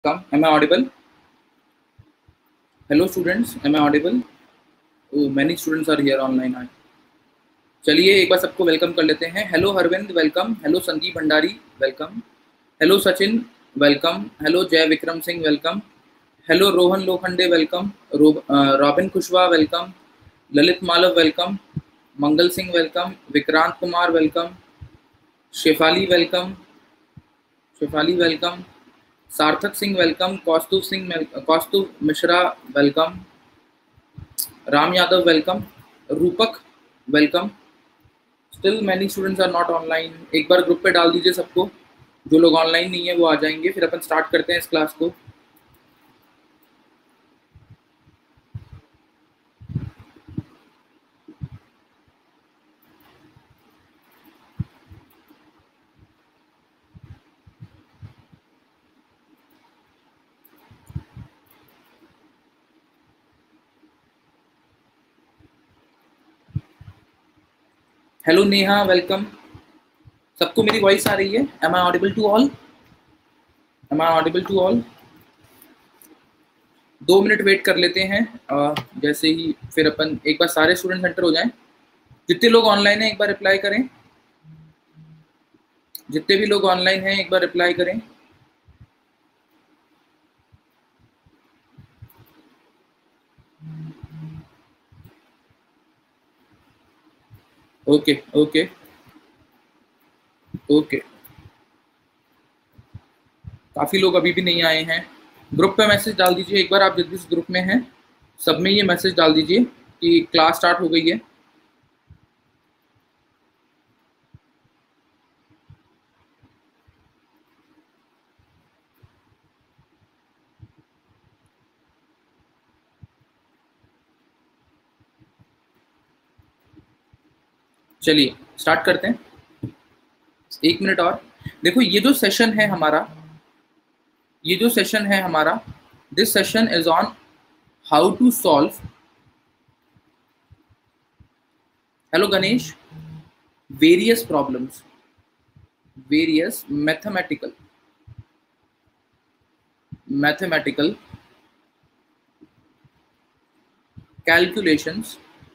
Come, am I audible? Hello students, am I audible? Oh, many students are here online. चलिए एक बार सबको welcome कर लेते हैं. Hello Harvind, welcome. Hello Sandeep Bhandari, welcome. Hello Sachin, welcome. Hello Jay Vikram Singh, welcome. Hello Rohan Lokhande, welcome. Robin Kushwaha, welcome. Lalit Malav, welcome. Mangal Singh, welcome. Vikrant Kumar, welcome. Shefali, welcome. Shefali, welcome. Sarthak Singh, welcome. Kaustubh Mishra, welcome. Ram Yadav, welcome. Rupak, welcome. Still many students are not online. एक बार group पे डाल दीजिए सबको. जो लोग ऑनलाइन नहीं है वो आ जाएंगे. फिर अपन स्टार्ट करते हैं इस क्लास को. Hello Neha, welcome. सबको मेरी वॉइस आ रही है? Am I audible to all? Am I audible to all? 2 minute wait कर लेते हैं. जैसे ही फिर अपन एक बार सारे स्टूडेंट एंटर हो जाएं. जितने लोग ऑनलाइन हैं एक बार रिप्लाई करें. जितने भी लोग ऑनलाइन हैं एक बार रिप्लाई करें. Okay okay okay. काफ़ी लोग अभी भी नहीं आए हैं. ग्रुप पे मैसेज डाल दीजिए एक बार. आप जिस ग्रुप में हैं सब में ये मैसेज डाल दीजिए कि क्लास स्टार्ट हो गई है. चलिए स्टार्ट करते हैं. 1 मिनट और. देखो ये जो सेशन है हमारा, this session is on how to solve. Hello Ganesh. Various problems, various mathematical calculations,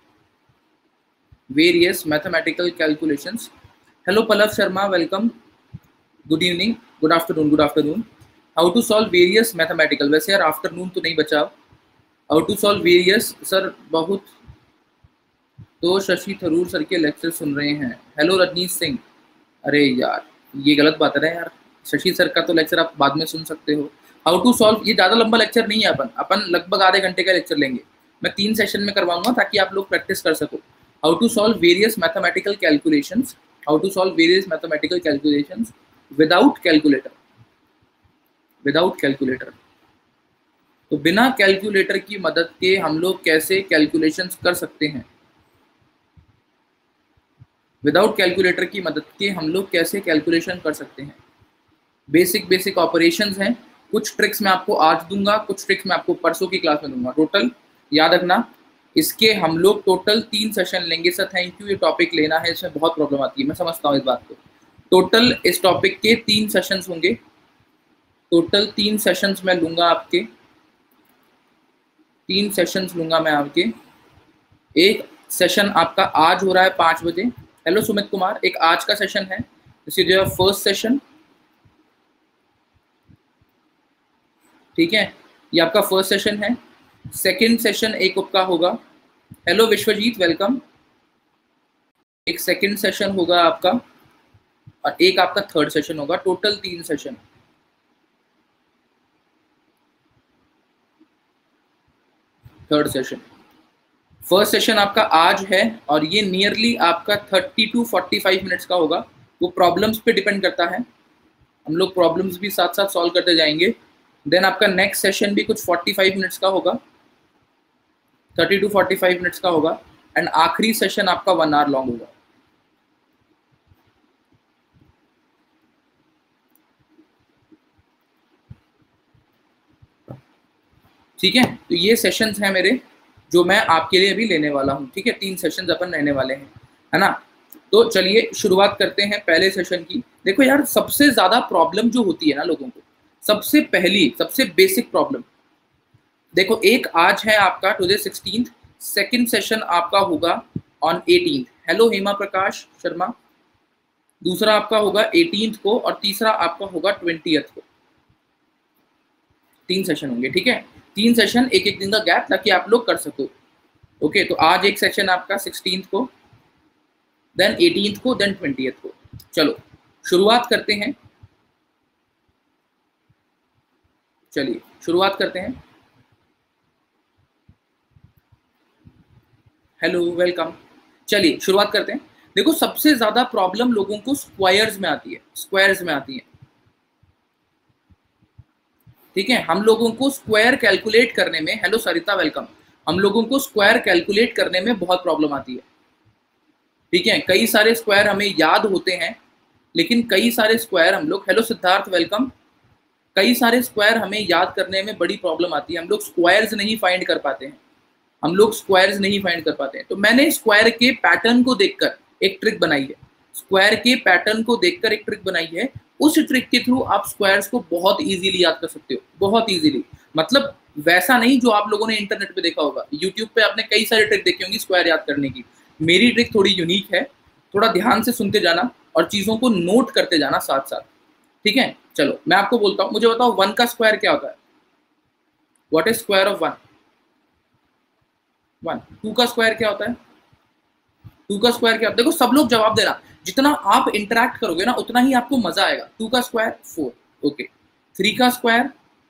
various mathematical calculations. Hello Palav Sharma, welcome. Good evening, good afternoon. How to solve various mathematical. वैसे यार afternoon तो नहीं बचा. How to solve various. Sir बहुत तो Shashi Tharoor sir के lecture सुन रहे हैं. हेलो रजनीश सिंह. अरे यार ये गलत बात है यार. शशि सर का तो लेक्चर आप बाद में सुन सकते हो. हाउ टू सॉल्व, ये ज़्यादा लंबा लेक्चर नहीं है. अपन लगभग आधे घंटे का लेक्चर लेंगे. मैं 3 सेशन में करवाऊंगा ताकि आप लोग प्रैक्टिस कर सको. How to solve various mathematical calculations. How to solve various mathematical calculations without calculator. तो बिना कैलकुलेटर की मदद के हम लोग कैसे कैलकुलेशंस कर सकते हैं. विदाउट कैलकुलेटर की मदद के हम लोग कैसे कैलकुलेशन कर सकते हैं. बेसिक ऑपरेशंस हैं. कुछ ट्रिक्स मैं आपको आज दूंगा, कुछ ट्रिक्स मैं आपको परसों की क्लास में दूंगा. टोटल याद रखना इसके हम लोग टोटल 3 सेशन लेंगे. Sir thank you. ये टॉपिक लेना है, इसमें बहुत प्रॉब्लम आती है, मैं समझता हूँ इस बात को. टोटल इस टॉपिक के 3 सेशंस होंगे. टोटल 3 सेशंस मैं लूंगा आपके. 3 सेशंस लूंगा मैं आपके. एक सेशन आपका आज हो रहा है 5 बजे. हेलो सुमित कुमार. एक आज का सेशन है. This is your first session. ठीक है, ये आपका फर्स्ट सेशन है. सेकंड सेशन एक आपका होगा. Hello Vishwajeet, welcome. एक सेकंड सेशन होगा आपका और एक आपका थर्ड सेशन होगा. Total 3 session. Third session, first session आपका आज है और ये नियरली आपका 30 to 45 मिनट्स का होगा. वो प्रॉब्लम्स पे डिपेंड करता है. हम लोग प्रॉब्लम्स भी साथ साथ सॉल्व करते जाएंगे. देन आपका नेक्स्ट सेशन भी कुछ 45 मिनट्स का होगा. 30 to 45 मिनट्स का होगा. एंड आखिरी सेशन आपका 1 आवर लॉन्ग होगा. ठीक है, तो ये सेशंस हैं मेरे जो मैं आपके लिए अभी लेने वाला हूँ. ठीक है, 3 सेशंस अपन रहने वाले हैं, है ना. तो चलिए शुरुआत करते हैं पहले सेशन की. देखो यार सबसे ज़्यादा प्रॉब्लम जो होती है ना लोगों को, सबसे पहली सबसे बेसिक प्रॉब्लम देखो, एक आज है आपका टुडे 16th, सेकंड सेशन आपका होगा on 18th। Hello Hema Prakash Sharma. दूसरा आपका होगा 18th को और तीसरा आपका होगा 20th को। 3 सेशन होंगे, ठीक है। 3 सेशन, एक एक दिन का गैप, ताकि आप लोग कर सको। ओके, तो आज एक सेशन आपका 16th को, देन 18th को, देन 20th को। चलो शुरुआत करते हैं। चलिए शुरुआत करते हैं। Hello welcome. चलिए शुरुआत करते हैं। देखो, सबसे ज्यादा प्रॉब्लम लोगों को स्क्वायर्स में आती है, स्क्वायर्स में आती है, ठीक है। हम लोगों को स्क्वायर कैलकुलेट करने में, हेलो सरिता वेलकम, हम लोगों को स्क्वायर कैलकुलेट करने में बहुत प्रॉब्लम आती है, ठीक है। कई सारे स्क्वायर हमें याद होते हैं, लेकिन कई सारे स्क्वायर हम लोग, हेलो सिद्धार्थ वेलकम, कई सारे स्क्वायर हमें याद करने में बड़ी प्रॉब्लम आती है। हम लोग स्क्वायर्स नहीं फाइंड कर पाते हैं, हम लोग स्क्वायर्स नहीं फाइंड कर पाते हैं। तो मैंने स्क्वायर के पैटर्न को देखकर एक ट्रिक बनाई है, स्क्वायर के पैटर्न को देखकर एक ट्रिक बनाई है। उस ट्रिक के थ्रू आप स्क्वायर्स को बहुत इजीली याद कर सकते हो, बहुत इजीली। मतलब वैसा नहीं जो आप लोगों ने इंटरनेट पे देखा होगा, यूट्यूब पे आपने कई सारे ट्रिक देखी होंगी स्क्वायर याद करने की। मेरी ट्रिक थोड़ी यूनिक है, थोड़ा ध्यान से सुनते जाना और चीजों को नोट करते जाना साथ साथ, ठीक है। चलो मैं आपको बोलता हूँ, मुझे बताओ 1 का स्क्वायर क्या होता है? What is square of 1? 1। 2 का स्क्वायर क्या होता है? 2 का स्क्वायर क्या होता है? देखो सब लोग जवाब देना, जितना आप इंटरैक्ट करोगे ना उतना ही आपको मजा आएगा। 2 का स्क्वायर 4, ओके। 3 का स्क्वायर,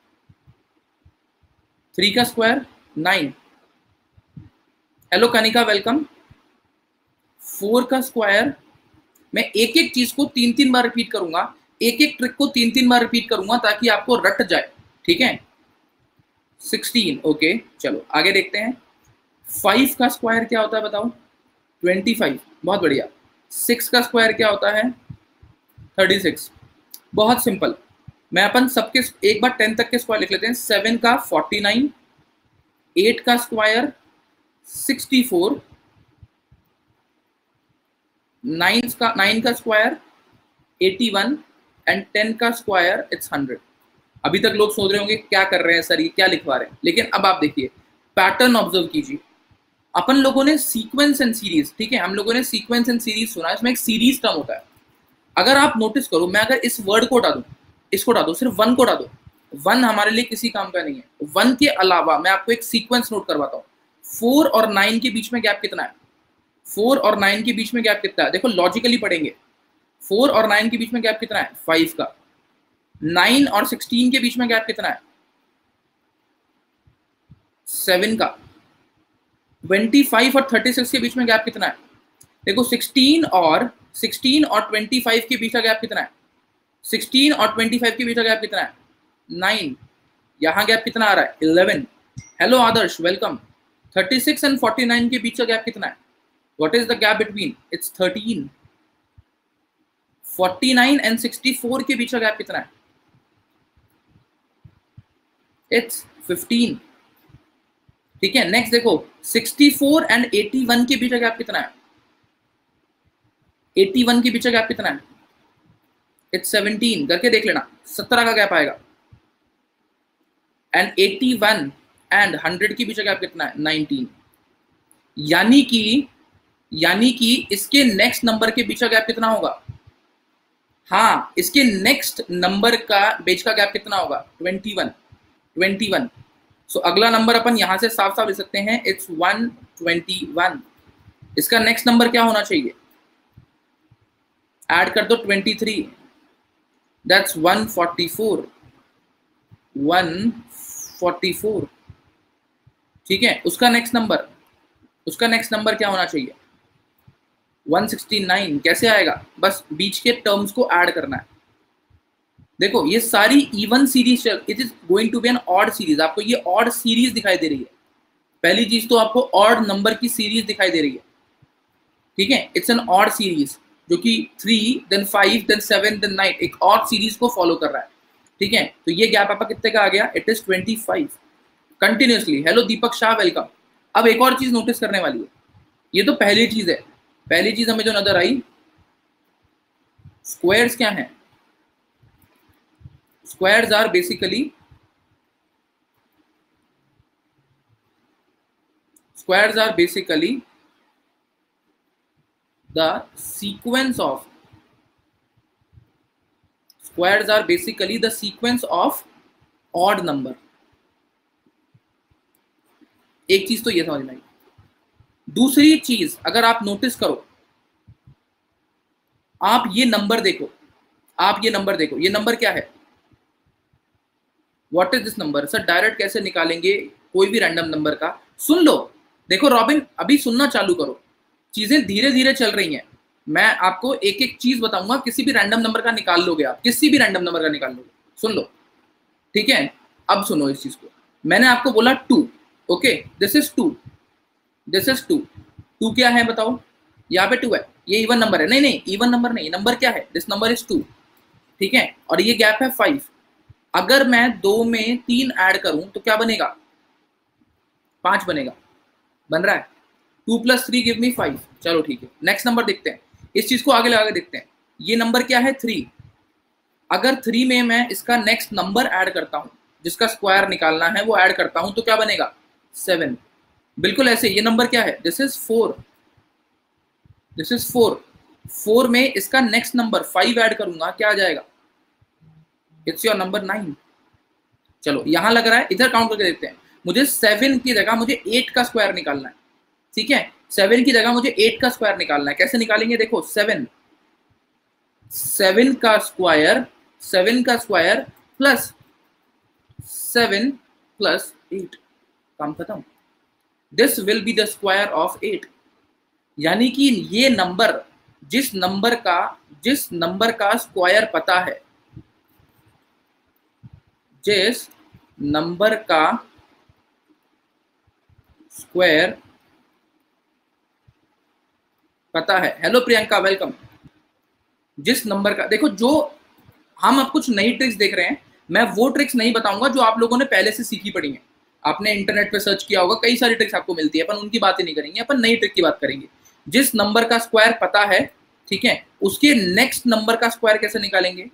3 का स्क्वायर 9। Hello Kanika welcome. 4 का स्क्वायर, मैं एक एक चीज को 3-3 बार रिपीट करूंगा, एक एक ट्रिक को 3-3 बार रिपीट करूंगा ताकि आपको रट जाए, ठीक है। 16, ओके। चलो आगे देखते हैं। 5 का स्क्वायर क्या होता है बताओ? 25, बहुत बढ़िया। 6 का स्क्वायर क्या होता है? 36, बहुत सिंपल। मैं अपन सबके एक बार 10 तक के स्क्वायर लिख लेते हैं। 7 का 49, 8 का स्क्वायर 64, 9 का स्क्वायर 81 एंड 10 का स्क्वायर इट्स 100। अभी तक लोग सोच रहे होंगे क्या कर रहे हैं सर, ये क्या लिखवा रहे हैं, लेकिन अब आप देखिए, पैटर्न ऑब्जर्व कीजिए। अपन लोगों ने सीक्वेंस एंड सीरीज, ठीक है, हम लोगों ने सीक्वेंस एंड सीरीज सुना है, इसमें एक सीरीज टर्म होता है। अगर आप नोटिस करो, मैं अगर इस वर्ड को हटा दूं, इसको हटा दो, सिर्फ 1 को हटा दो, 1 हमारे लिए किसी काम का नहीं है। 1 के अलावा मैं आपको एक सीक्वेंस नोट करवाता हूँ। 4 और 9 के बीच में गैप कितना है? 4 और 9 के बीच में गैप कितना है? देखो लॉजिकली पढ़ेंगे। 4 और 9 के बीच में गैप कितना है? 5 का। 9 और 16 के बीच में गैप कितना है? 7 का। 25 और 36 के बीच में गैप कितना है? देखो 16 और 25 के बीच का गैप कितना है? 16 और 25 के बीच का गैप कितना है? 9। यहाँ गैप कितना आ रहा है? 11। Hello Adarsh welcome. 36 एंड 49 के बीच का गैप कितना है? What is the gap between? It's 13। 49 and 64 के बीच का गैप कितना है? इट्स 15, ठीक है। नेक्स्ट देखो 64 एंड 81 के बीच का गैप कितना है? 81 के बीच का गैप कितना है? इट्स 17, करके देख लेना, 17 का गैप आएगा। एंड 81 एंड 100 के बीच का गैप कितना है? 19। यानी कि इसके नेक्स्ट नंबर के बीच का गैप कितना होगा? हाँ, इसके नेक्स्ट नंबर का बीच का गैप कितना होगा? 21। सो अगला नंबर अपन यहां से साफ साफ लिख सकते हैं, इट्स 121। इसका नेक्स्ट नंबर क्या होना चाहिए? ऐड कर दो 23, दैट्स 144। 144, ठीक है। उसका नेक्स्ट नंबर क्या होना चाहिए? 169। कैसे आएगा? बस बीच के टर्म्स को ऐड करना है। देखो ये सारी even series, it is going to be an odd series. आपको ये ऑड सीरीज दिखाई दे रही है। पहली चीज तो आपको ऑड नंबर की सीरीज दिखाई दे रही है, ठीक है। इट्स एन ऑड सीरीज जो कि 3 देन 5 देन 7 देन 9 एक ऑड सीरीज को फॉलो कर रहा है, ठीक है। तो ये गैप आपका कितने का आ गया? It is 25 continuously. Hello Deepak Shah welcome. अब एक और चीज नोटिस करने वाली है, ये तो पहली चीज है। पहली चीज हमें जो नजर आई, स्क्वायर्स क्या है? Squares are basically the sequence of odd number. एक चीज तो ये समझ में आई। दूसरी चीज अगर आप नोटिस करो, आप ये नंबर देखो, ये नंबर क्या है? What is this number? Sir direct कैसे निकालेंगे कोई भी रैंडम नंबर का? सुन लो, देखो रॉबिन अभी सुनना चालू करो, चीजें धीरे धीरे चल रही हैं। मैं आपको एक एक चीज बताऊंगा, किसी भी रैंडम नंबर का निकाल लोगे आप, किसी भी रैंडम नंबर का निकाल लोगे। सुन लो, ठीक है? अब सुनो इस चीज को। मैंने आपको बोला 2, okay, this is 2, this is 2। 2 क्या है बताओ? यहाँ पे 2 है, ये इवन नंबर है। नहीं, इवन नंबर नहीं, नंबर क्या है? दिस नंबर इज 2, ठीक है? और ये गैप है 5। अगर मैं 2 में 3 ऐड करूं तो क्या बनेगा? 5 बनेगा। बन रहा है? 2 + 3 गिव मी 5। चलो ठीक है, नेक्स्ट नंबर देखते हैं, इस चीज को आगे लगा के देखते हैं। ये नंबर क्या है? 3। अगर 3 में मैं इसका नेक्स्ट नंबर ऐड करता हूं, जिसका स्क्वायर निकालना है वो ऐड करता हूं, तो क्या बनेगा? 7। बिल्कुल ऐसे। ये नंबर क्या है? This is 4, this is 4। 4 में इसका नेक्स्ट नंबर 5 ऐड करूंगा, क्या आ जाएगा? It's your number 9। चलो यहां लग रहा है, इधर काउंट करके देखते हैं। मुझे 7 की जगह मुझे 8 का स्क्वायर निकालना है, ठीक है? 7 की जगह मुझे 8 का स्क्वायर निकालना है। कैसे निकालेंगे? देखो, 7 का स्क्वायर प्लस 7 + 8, काम खत्म। This will be the square of 8। यानी कि ये नंबर, जिस नंबर का स्क्वायर पता है, जिस नंबर का स्क्वायर पता है, हेलो प्रियंका, वेलकम। जिस नंबर का, देखो, जो हम अब कुछ नई ट्रिक्स देख रहे हैं, मैं वो ट्रिक्स नहीं बताऊंगा जो आप लोगों ने पहले से सीखी पड़ी हैं। आपने इंटरनेट पे सर्च किया होगा, कई सारी ट्रिक्स आपको मिलती है, अपन उनकी बात ही नहीं करेंगे, अपन नई ट्रिक की बात करेंगे। जिस नंबर का स्क्वायर पता है, ठीक है, उसके नेक्स्ट नंबर का स्क्वायर कैसे निकालेंगे?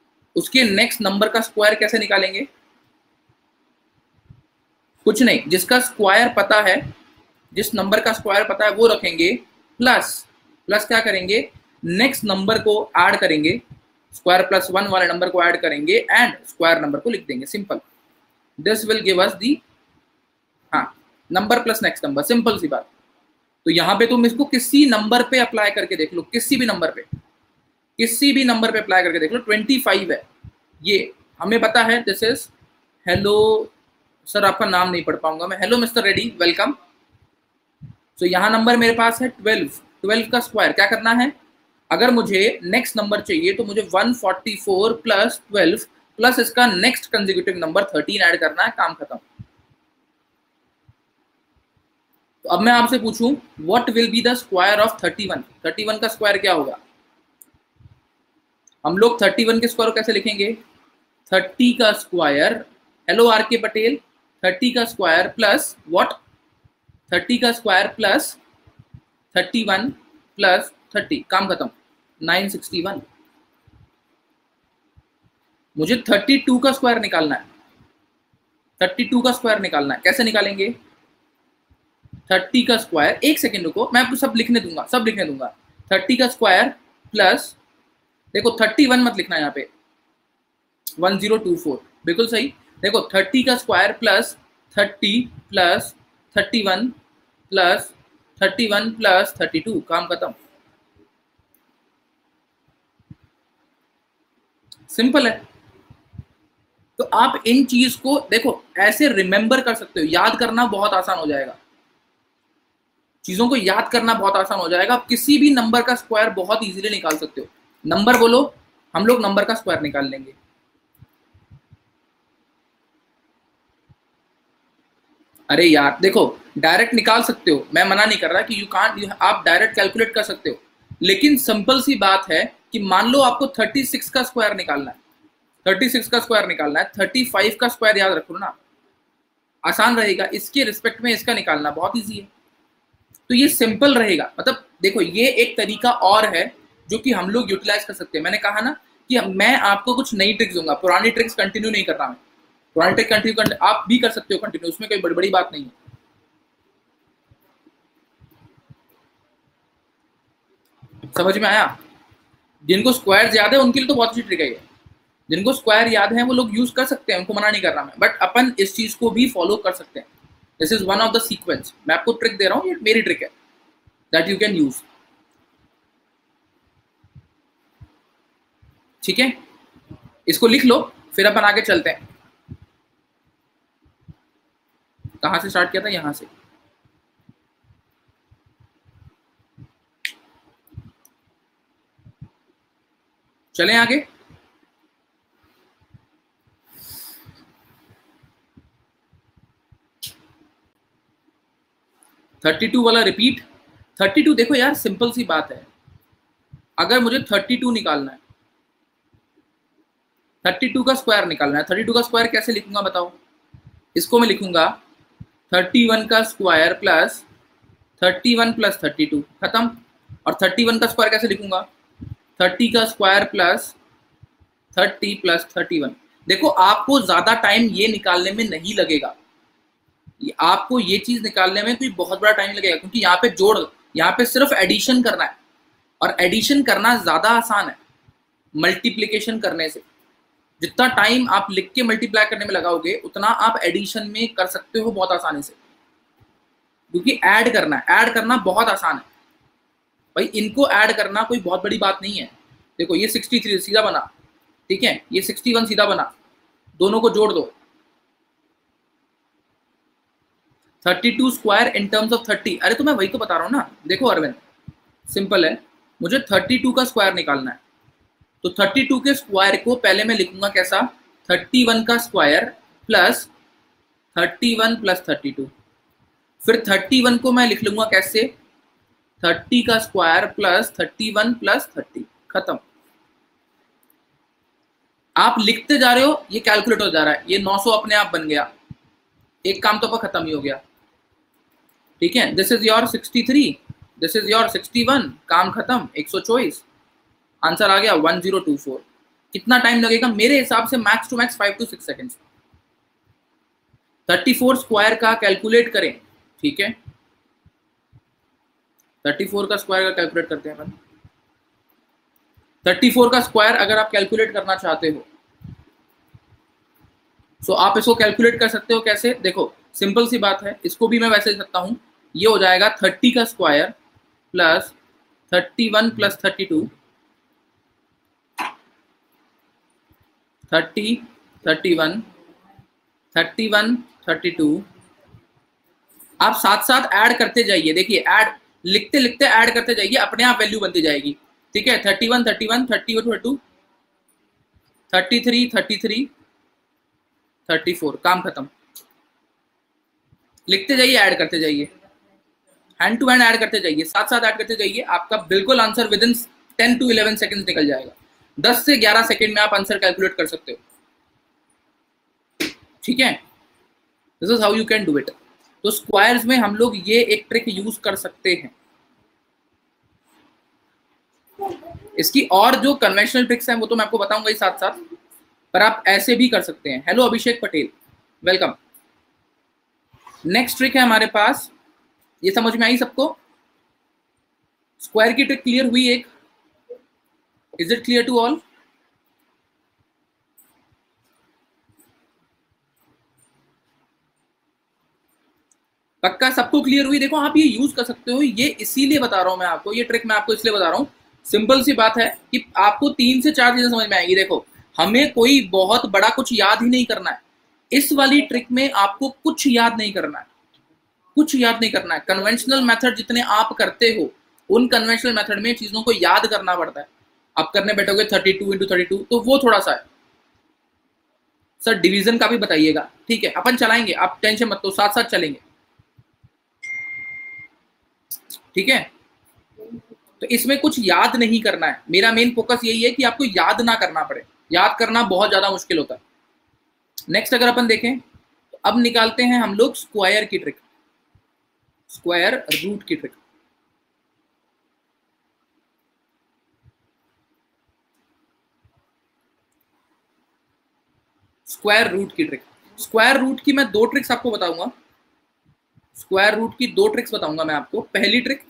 कुछ नहीं, जिसका स्क्वायर पता है, जिस नंबर का स्क्वायर पता है वो रखेंगे, प्लस क्या करेंगे? नेक्स्ट नंबर को ऐड करेंगे, स्क्वायर +1 वाले नंबर को ऐड करेंगे एंड स्क्वायर नंबर को लिख देंगे। Simple. This will give us the, हाँ, number plus next number, simple सी बात। तो यहाँ पे तुम इसको किसी नंबर पे अप्लाई करके देख लो, किसी भी नंबर पे अप्लाई करके देख लो। 25 है, ये हमें पता है। दिस इज, हेलो सर, आपका नाम नहीं पढ़ पाऊंगा मैं। Hello mister Reddy, welcome. तो यहाँ नंबर मेरे पास है 12 का स्क्वायर क्या करना है? अगर मुझे नेक्स्ट नंबर चाहिए तो मुझे 144 + 12 प्लस इसका नेक्स्ट कंसेक्यूटिव नंबर 13 ऐड करना है, काम खत्म। तो अब मैं आपसे पूछूं, what will be the square of 31? 31 का स्क्वायर क्या होगा? हम लोग 31 के स्क्वायर को कैसे लिखेंगे? 30 का स्क्वायर, हेलो आर के पटेल, 30 का स्क्वायर प्लस व्हाट? 30 का स्क्वायर प्लस 31 + 30, काम खत्म, 961। मुझे 32 का स्क्वायर निकालना है, 32 का स्क्वायर निकालना है। कैसे निकालेंगे? 30 का स्क्वायर, एक सेकेंड रुको, मैं आपको सब लिखने दूंगा, 30 का स्क्वायर प्लस, देखो 31 मत लिखना यहाँ पे, 1024, बिल्कुल सही। देखो 30 का स्क्वायर प्लस 30 + 31 + 31 + 32, काम खत्म। सिंपल है। तो आप इन चीज को देखो ऐसे रिमेंबर कर सकते हो, याद करना बहुत आसान हो जाएगा, चीजों को याद करना बहुत आसान हो जाएगा। आप किसी भी नंबर का स्क्वायर बहुत इजीली निकाल सकते हो। नंबर बोलो, हम लोग नंबर का स्क्वायर निकाल लेंगे। अरे यार देखो, डायरेक्ट निकाल सकते हो, मैं मना नहीं कर रहा कि आप डायरेक्ट कैलकुलेट कर सकते हो, लेकिन सिंपल सी बात है कि मान लो आपको 36 का स्क्वायर निकालना है, 36 का स्क्वायर निकालना है, 35 का स्क्वायर याद रखो ना, आसान रहेगा। इसके रिस्पेक्ट में इसका निकालना बहुत इजी है, तो ये सिंपल रहेगा। मतलब देखो, ये एक तरीका और है जो कि हम लोग यूटिलाइज कर सकते हैं। मैंने कहा ना कि मैं आपको कुछ नई ट्रिक्स दूंगा, पुरानी ट्रिक्स कंटिन्यू नहीं कर रहा मैं। पुरानी ट्रिक कंटिन्यू आप भी कर सकते हो कंटिन्यू, उसमें कोई बड़ी बड़ी बात नहीं है। समझ में आया? जिनको स्क्वायर याद है उनके लिए तो बहुत अच्छी ट्रिक है ये। जिनको स्क्वायर याद है वो लोग यूज कर सकते हैं, उनको मना नहीं कर रहा मैं, बट अपन इस चीज को भी फॉलो कर सकते हैं। This is one of the sequence. मैं आपको ट्रिक दे रहा हूँ, ये मेरी ट्रिक है दैट यू कैन यूज। ठीक है, इसको लिख लो, फिर अपन आगे चलते हैं। कहां से स्टार्ट किया था? यहां से। चलें आगे। 32 वाला रिपीट। 32 देखो यार, सिंपल सी बात है। अगर मुझे 32 निकालना है, 32 का स्क्वायर निकालना है, 32 का स्क्वायर कैसे लिखूंगा बताओ? इसको मैं लिखूंगा 31 का स्क्वायर प्लस 31 प्लस 32, खत्म। और 31 का स्क्वायर कैसे लिखूंगा? 30 का स्क्वायर प्लस 30 प्लस 31। देखो आपको ज्यादा टाइम ये निकालने में नहीं लगेगा, आपको ये चीज निकालने में कोई बहुत बड़ा टाइम लगेगा, क्योंकि यहाँ पे जोड़, यहाँ पे सिर्फ एडिशन करना है, और एडिशन करना ज्यादा आसान है मल्टीप्लीकेशन करने से। जितना टाइम आप लिख के मल्टीप्लाई करने में लगाओगे उतना आप एडिशन में कर सकते हो बहुत आसानी से, क्योंकि ऐड करना है, ऐड करना बहुत आसान है भाई। इनको ऐड करना कोई बहुत बड़ी बात नहीं है। देखो ये 63 सीधा बना, ठीक है, ये 61 सीधा बना, दोनों को जोड़ दो। 32 स्क्वायर इन टर्म्स ऑफ 30। अरे तो मैं वही तो बता रहा हूँ ना। देखो अरविंद, सिंपल है, मुझे 32 का स्क्वायर निकालना है, तो 32 के स्क्वायर को पहले मैं लिखूंगा कैसा? 31 का स्क्वायर प्लस 31 प्लस 32। फिर 31 को मैं लिख लूंगा कैसे? 30 का स्क्वायर प्लस 31 प्लस 30, खत्म। आप लिखते जा रहे हो, ये कैलकुलेट हो जा रहा है, ये 900 अपने आप बन गया, एक काम तो पर खत्म ही हो गया। ठीक है, this is your 63, this is your 61, काम खत्म, 124, आंसर आ गया 1024। कितना टाइम लगेगा? मेरे हिसाब से max to max 5 to 6 seconds. 34 square का कैलकुलेट करें, ठीक है, 34 का स्क्वायर का कैलकुलेट करते हैं अपन। 34 का स्क्वायर अगर आप कैलकुलेट करना चाहते हो तो आप इसको कैलकुलेट कर सकते हो कैसे? देखो सिंपल सी बात है, इसको भी मैं वैसे लिख सकता हूं, ये हो जाएगा 30 का स्क्वायर प्लस 31 प्लस 32, 30 31 31 32। आप साथ साथ ऐड करते जाइए, देखिए ऐड लिखते लिखते ऐड करते जाइए, अपने आप वैल्यू बनती जाएगी। ठीक है, 31 31 31 32 33 33 34, काम खत्म। लिखते जाइए, ऐड करते जाइए, हैंड टू हैंड ऐड करते जाइए, साथ साथ ऐड करते जाइए, आपका बिल्कुल answer within 10 to 11 seconds निकल जाएगा। 10 से 11 सेकंड में आप आंसर कैलकुलेट कर सकते हो। ठीक है, this is how you can do it. तो स्क्वायर्स में हम लोग ये एक ट्रिक यूज कर सकते हैं। इसकी और जो कन्वेंशनल ट्रिक्स हैं वो तो मैं आपको बताऊंगा ही साथ साथ, पर आप ऐसे भी कर सकते हैं। Hello Abhishek Patel, welcome. Next trick है हमारे पास, ये समझ में आई सबको? स्क्वायर की ट्रिक क्लियर हुई एक? Is it clear to all? पक्का सबको क्लियर हुई? देखो आप ये यूज कर सकते हो, ये इसीलिए बता रहा हूं मैं आपको, ये ट्रिक मैं आपको इसलिए बता रहा हूं, सिंपल सी बात है कि आपको 3 से 4 चीजें समझ में आएगी। देखो हमें कोई बहुत बड़ा कुछ याद ही नहीं करना है, इस वाली ट्रिक में आपको कुछ याद नहीं करना है, कुछ याद नहीं करना है। कन्वेंशनल मेथड जितने आप करते हो, उन कन्वेंशनल मेथड में चीजों को याद करना पड़ता है। आप करने बैठोगे 32 into 32 तो वो थोड़ा सा है। सर डिवीजन का भी बताइएगा, ठीक है अपन चलाएंगे, आप टेंशन मत लो, साथ साथ चलेंगे। ठीक है, तो इसमें कुछ याद नहीं करना है, मेरा मेन फोकस यही है कि आपको याद ना करना पड़े, याद करना बहुत ज्यादा मुश्किल होता है। नेक्स्ट अगर अपन देखें तो अब निकालते हैं हम लोग स्क्वायर की ट्रिक, स्क्वायर रूट की ट्रिक। स्क्वायर रूट की ट्रिक। स्क्वायर रूट की मैं 2 ट्रिक्स आपको बताऊंगा। स्क्वायर रूट की 2 ट्रिक्स बताऊंगा मैं आपको। पहली ट्रिक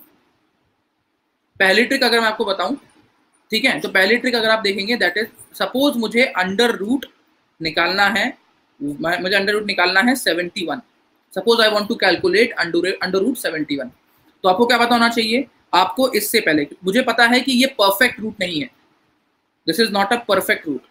अगर मैं आपको बताऊं, ठीक है, तो पहली ट्रिक अगर आप देखेंगे दैट इज, सपोज मुझे अंडर रूट निकालना है, मुझे अंडर रूट निकालना है 71। Suppose I want to calculate under root 71। तो आपको क्या पता होना चाहिए, आपको इससे पहले मुझे पता है कि ये परफेक्ट रूट नहीं है, this is not a perfect root,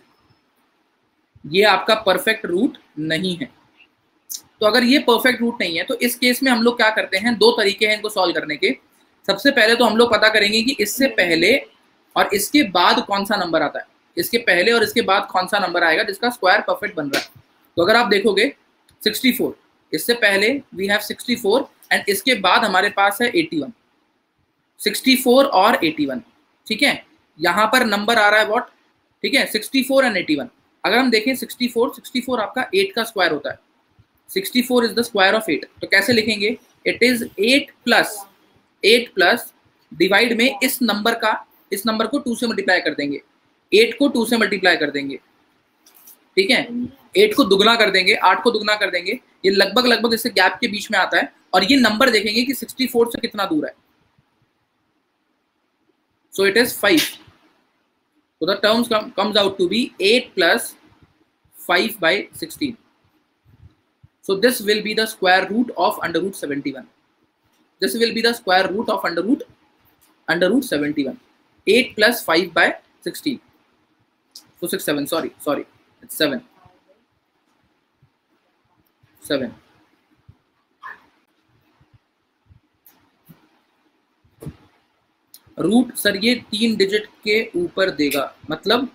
ये आपका परफेक्ट रूट नहीं है। तो अगर ये परफेक्ट रूट नहीं है तो इस केस में हम लोग क्या करते हैं, 2 तरीके हैं इनको सॉल्व करने के। सबसे पहले तो हम लोग पता करेंगे कि इससे पहले और इसके बाद कौन सा नंबर आता है, इसके पहले और इसके बाद कौन सा नंबर आएगा जिसका स्क्वायर परफेक्ट बन रहा है। तो अगर आप देखोगे 64, इससे पहले वी हैव 64 एंड इसके बाद हमारे पास है 81, 64 और 81, ठीक है। यहाँ पर नंबर आ रहा है व्हाट, ठीक है, 64 एंड 81। अगर हम देखें 64 आपका 8 का स्क्वायर होता है, 64 इज द स्क्वायर ऑफ 8। तो कैसे लिखेंगे, इट इज 8 प्लस डिवाइड में इस नंबर को 2 से मल्टीप्लाई कर देंगे, 8 को 2 से मल्टीप्लाई कर देंगे, ठीक है, 8 को दुगना कर देंगे, 8 को दुगना कर देंगे, ये लगभग इससे गैप के बीच में आता है। और ये नंबर देखेंगे कि 64 से कितना दूर है, so it is 5। So the terms comes out to be 8 plus 5 by 16. So this will be the square root of under root 71. This will be the square root of under root 71. 8 plus 5 by 16. So 6, 7. Sorry, it's 7. 7. Root sir ये 3 digit के ऊपर देगा, मतलब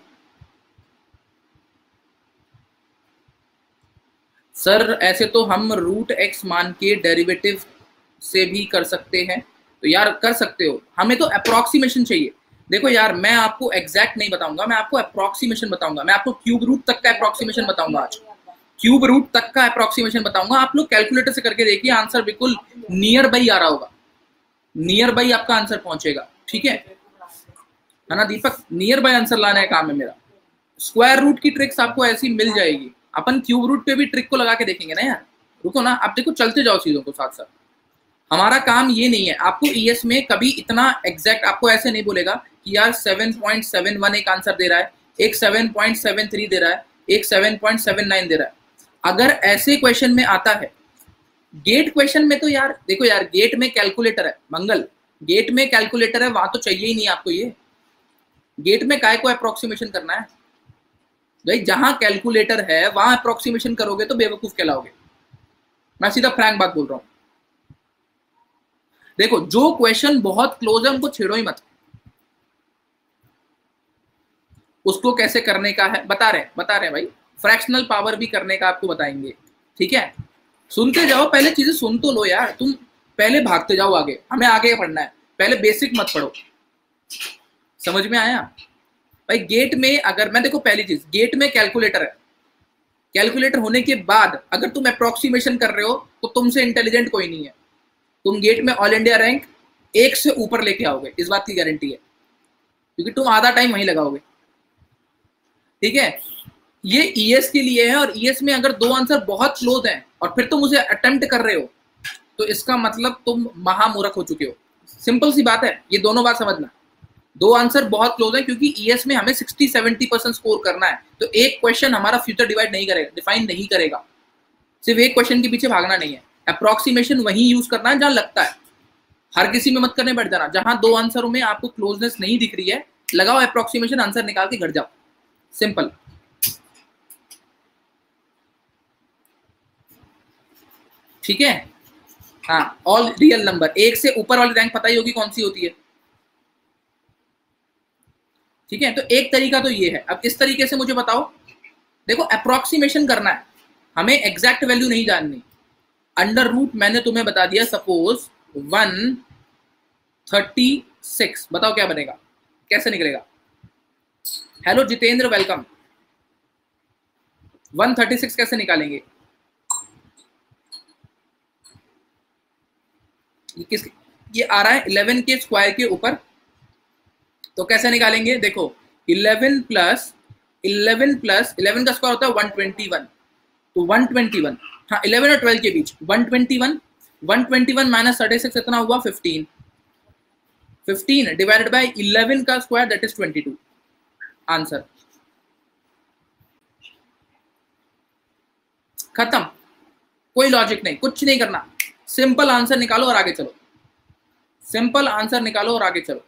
sir ऐसे तो हम root x मान के डेरिवेटिव से भी कर सकते हैं। तो यार कर सकते हो, हमें तो अप्रोक्सीमेशन चाहिए। देखो यार मैं आपको एग्जैक्ट नहीं बताऊंगा, मैं आपको अप्रोक्सीमेशन बताऊंगा। मैं आपको क्यूब रूट तक का अप्रोक्सीमेशन बताऊंगा आज, क्यूब रूट तक का अप्रोक्सीमेशन बताऊंगा। आप लोग कैलकुलेटर से करके देखिए, आंसर बिल्कुल नियर बाई आ रहा होगा, नियर बाई आपका आंसर पहुंचेगा, ठीक है ना दीपक, नियर बाय आंसर लाने का काम है मेरा। स्क्वायर रूट की ट्रिक्स आपको ऐसी मिल जाएगी, अपन क्यूब रूट पे भी ट्रिक को लगा के देखेंगे ना यार। रुको ना, आप देखो चलते जाओ चीजों को साथ साथ। हमारा काम ये नहीं है, आपको ईएस में कभी इतना एग्जैक्ट आपको ऐसे नहीं बोलेगा कि यार 7.71 एक आंसर दे रहा है, एक 7.73 दे रहा है, एक 7.79 दे रहा है। अगर ऐसे क्वेश्चन में आता है, गेट क्वेश्चन में तो यार देखो यार, गेट में कैलकुलेटर है मंगल, गेट में कैलकुलेटर है, वहां तो चाहिए ही नहीं आपको। ये गेट में काय को अप्रोक्सीमेशन करना है भाई, जहां कैलकुलेटर है वहां अप्रोक्सीमेशन करोगे तो बेवकूफ कहलाओगे। मैं सीधा फ्रैंक बात बोल रहा हूं। देखो जो क्वेश्चन बहुत क्लोज है उनको छेड़ो ही मत, उसको कैसे करने का है बता रहे भाई। फ्रैक्शनल पावर भी करने का आपको बताएंगे, ठीक है। सुनते जाओ, पहले चीजें सुन तो लो यार, तुम पहले भागते जाओ आगे, हमें आगे पढ़ना है, पहले बेसिक मत पढ़ो। समझ में आया भाई। गेट में अगर मैं देखो, पहली चीज गेट में कैलकुलेटर है, कैलकुलेटर होने के बाद अगर तुम अप्रोक्सीमेशन कर रहे हो तो तुमसे इंटेलिजेंट कोई नहीं है। तुम गेट में ऑल इंडिया रैंक 1 से ऊपर लेके आओगे, इस बात की गारंटी है, क्योंकि तुम आधा टाइम वहीं लगाओगे, ठीक है। ये ईएस के लिए है, और ईएस में अगर 2 आंसर बहुत क्लोज हैं और फिर तुम उसे अटेम्प्ट कर रहे हो तो इसका मतलब तुम महामूर्ख हो चुके हो। सिंपल सी बात है, ये दोनों बात समझना। 2 आंसर बहुत क्लोज है, क्योंकि ईएस में हमें 60-70% स्कोर करना है, तो एक क्वेश्चन हमारा फ्यूचर डिफाइन नहीं करेगा। सिर्फ एक क्वेश्चन के पीछे भागना नहीं है, अप्रोक्सीमेशन वहीं यूज करना है जहां लगता है। हर किसी में मत करने बैठ जाना, जहां 2 आंसरों में आपको क्लोजनेस नहीं दिख रही है लगाओ अप्रोक्सीमेशन, आंसर निकाल के घर जाओ, सिंपल। ठीक है, हाँ। ऑल रियल नंबर, 1 से ऊपर वाली रैंक पता ही होगी कौन सी होती है, ठीक है। तो एक तरीका तो ये है। अब इस तरीके से मुझे बताओ, देखो अप्रोक्सीमेशन करना है, हमें एग्जैक्ट वैल्यू नहीं जाननी। अंडर रूट मैंने तुम्हें बता दिया, सपोज 136, बताओ क्या बनेगा, कैसे निकलेगा। Hello Jitendra, welcome. 136 कैसे निकालेंगे, ये आ रहा है 11 के स्क्वायर के ऊपर, तो कैसे निकालेंगे। देखो 11 प्लस 11 प्लस 11 का स्क्वायर होता है 121, तो 121, हाँ 11 और 12 के बीच 121 माइनस 36 कितना हुआ 15 डिवाइडेड बाय 11 का स्क्वायर दैट इज 22। आंसर खत्म, कोई लॉजिक नहीं, कुछ नहीं करना, सिंपल आंसर निकालो और आगे चलो, सिंपल आंसर निकालो और आगे चलो,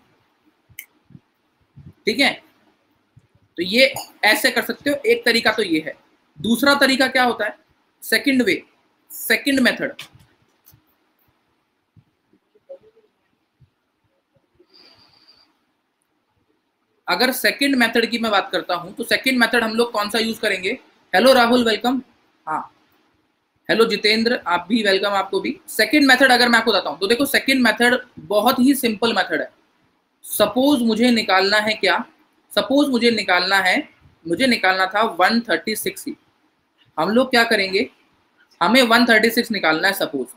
ठीक है। तो ये ऐसे कर सकते हो, एक तरीका तो ये है। दूसरा तरीका क्या होता है, सेकंड वे, सेकंड मेथड। अगर सेकंड मेथड की मैं बात करता हूं तो सेकंड मेथड हम लोग कौन सा यूज करेंगे। हेलो राहुल वेलकम, हाँ हेलो जितेंद्र आप भी वेलकम, आपको भी। सेकंड मेथड अगर मैं आपको बताऊं तो देखो, सेकंड मेथड बहुत ही सिंपल मेथड है। सपोज मुझे निकालना है क्या, सपोज मुझे निकालना था 136 ही। हम लोग क्या करेंगे, हमें 136 निकालना है, सपोज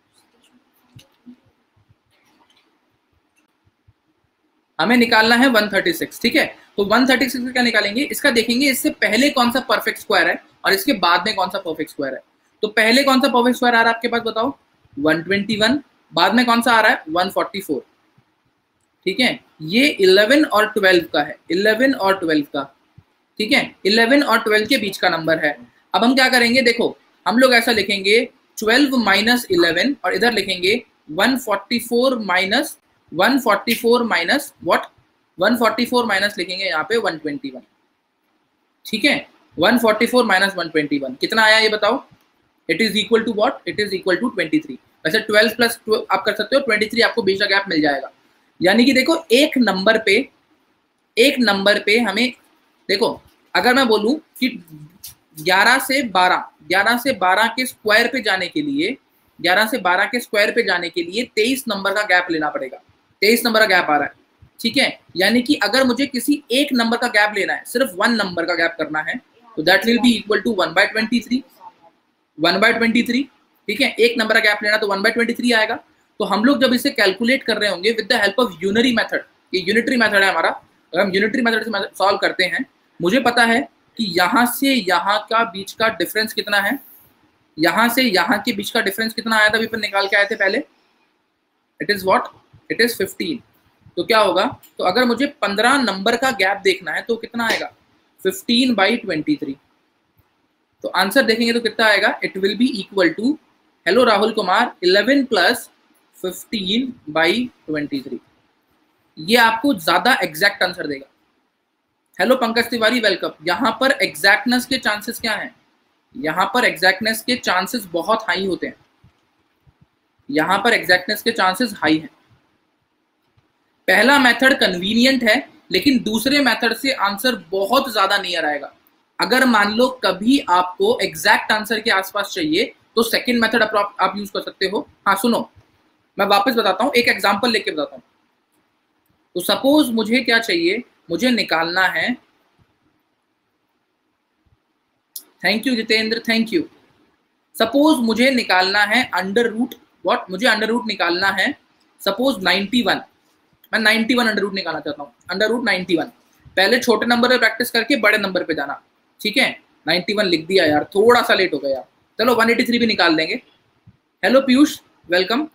हमें निकालना है 136, ठीक है। तो 136 क्या निकालेंगे, इसका देखेंगे इससे पहले कौन सा परफेक्ट स्क्वायर है और इसके बाद में कौन सा परफेक्ट स्क्वायर है। तो पहले कौन सा परफेक्ट स्क्वायर आ रहा है आपके पास, बताओ 121, बाद में कौन सा आ रहा है 144, ठीक है। ये 11 और 12 का है, 11 और 12 का, ठीक है, 11 और 12 के बीच का नंबर है। अब हम क्या करेंगे, देखो हम लोग ऐसा लिखेंगे 12 माइनस 11 और इधर लिखेंगे 144 माइनस 144 माइनस व्हाट, 144 माइनस लिखेंगे यहाँ पे 121, ठीक है। 144 माइनस 121 कितना आया ये बताओ, it is equal to what, it is equal to 23। वैसे 12 प्लस आप कर सकते हो 23, आपको बीच का गैप मिल जाएगा। यानी कि देखो एक नंबर पे हमें, देखो अगर मैं बोलूं कि 11 से 12 के स्क्वायर पे जाने के लिए 23 नंबर का गैप लेना पड़ेगा। 23 नंबर का गैप आ रहा है, ठीक है। यानी कि अगर मुझे किसी एक नंबर का गैप लेना है, सिर्फ 1 नंबर का गैप करना है, तो that will be equal to 1/23, 1/23, ठीक है। एक नंबर का गैप लेना तो 1/23 आएगा। तो हम लोग जब इसे कैलकुलेट कर रहे होंगे with the help of unary method, ये यूनिटरी मेथड है हमारा, अगर हम यूनिटरी मेथड से सॉल्व करते हैं, मुझे पता है कि यहाँ से यहाँ का बीच का डिफरेंस कितना है, यहाँ से यहाँ के बीच का डिफरेंस कितना आया था, अभी पर निकाल के आए थे पहले, it is what, it is 15। तो क्या होगा, तो अगर मुझे 15 नंबर का गैप देखना है तो कितना आएगा 15/23। तो आंसर देखेंगे तो कितना आएगा, it will be equal to, hello Rahul Kumar, 11 plus 15/23। ये आपको ज्यादा एग्जैक्ट आंसर देगा। Hello Pankaj Tiwari welcome. यहाँ पर एग्जैक्टनेस के चांसेस क्या हैं, यहाँ पर एग्जैक्टनेस के चांसेस बहुत हाई होते हैं, यहाँ पर एग्जैक्टनेस के चांसेस हाई हैं। पहला मेथड कन्वीनियंट है, लेकिन दूसरे मेथड से आंसर बहुत ज्यादा नियर आएगा। अगर मान लो कभी आपको एग्जैक्ट आंसर के आसपास चाहिए तो सेकंड मेथड आप यूज कर सकते हो। हाँ सुनो, मैं वापस बताता हूँ, एक एग्जांपल लेके बताता हूँ। तो सपोज मुझे क्या चाहिए, मुझे निकालना है, thank you Jitendra, thank you. Suppose मुझे निकालना है अंडर रूट, व्हाट, मुझे अंडर रूट निकालना है सपोज 91, मैं 91 अंडर रूट निकालना चाहता हूँ, अंडर रूट 91। पहले छोटे नंबर पे प्रैक्टिस करके बड़े नंबर पे जाना, ठीक है। 91 लिख दिया यार, थोड़ा सा लेट हो गया, चलो 183 भी निकाल देंगे। हेलो पीयूष वेलकम,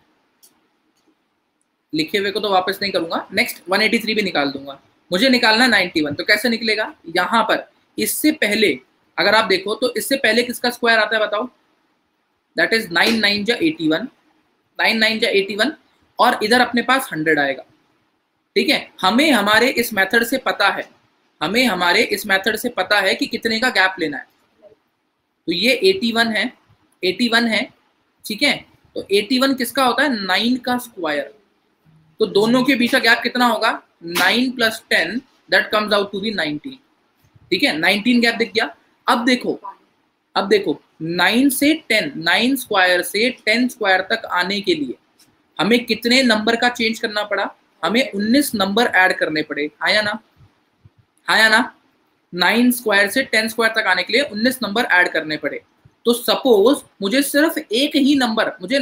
लिखे हुए को तो वापस नहीं करूंगा, नेक्स्ट 183 भी निकाल दूंगा। मुझे निकालना 91, तो कैसे निकलेगा, यहाँ पर इससे पहले अगर आप देखो तो इससे पहले किसका स्क्वायर आता है बताओ, दैट इज 9 9 जा 81, 9 9 जा 81, और इधर अपने पास 100 आएगा, ठीक है। हमें हमारे इस मेथड से पता है, हमें हमारे इस मेथड से पता है कि कितने का गैप लेना है। तो ये 81 है, 81 है, ठीक है। तो 81 किसका होता है, 9 का स्क्वायर। तो दोनों के बीच का गैप कितना होगा, 9 + 10 that comes out to be 19, ठीक है। 19 गैप दिख गया। अब देखो 9 से 10, 9 स्क्वायर से 10 स्क्वायर तक आने के लिए हमें कितने नंबर का चेंज करना पड़ा, हमें 19 नंबर ऐड करने पड़े, हाँ या ना, हाँ या ना। 9 स्क्वायर से 10 स्क्वायर तक आने के लिए 19 नंबर ऐड करने पड़े। तो सपोज मुझे सिर्फ एक ही नंबर, मुझे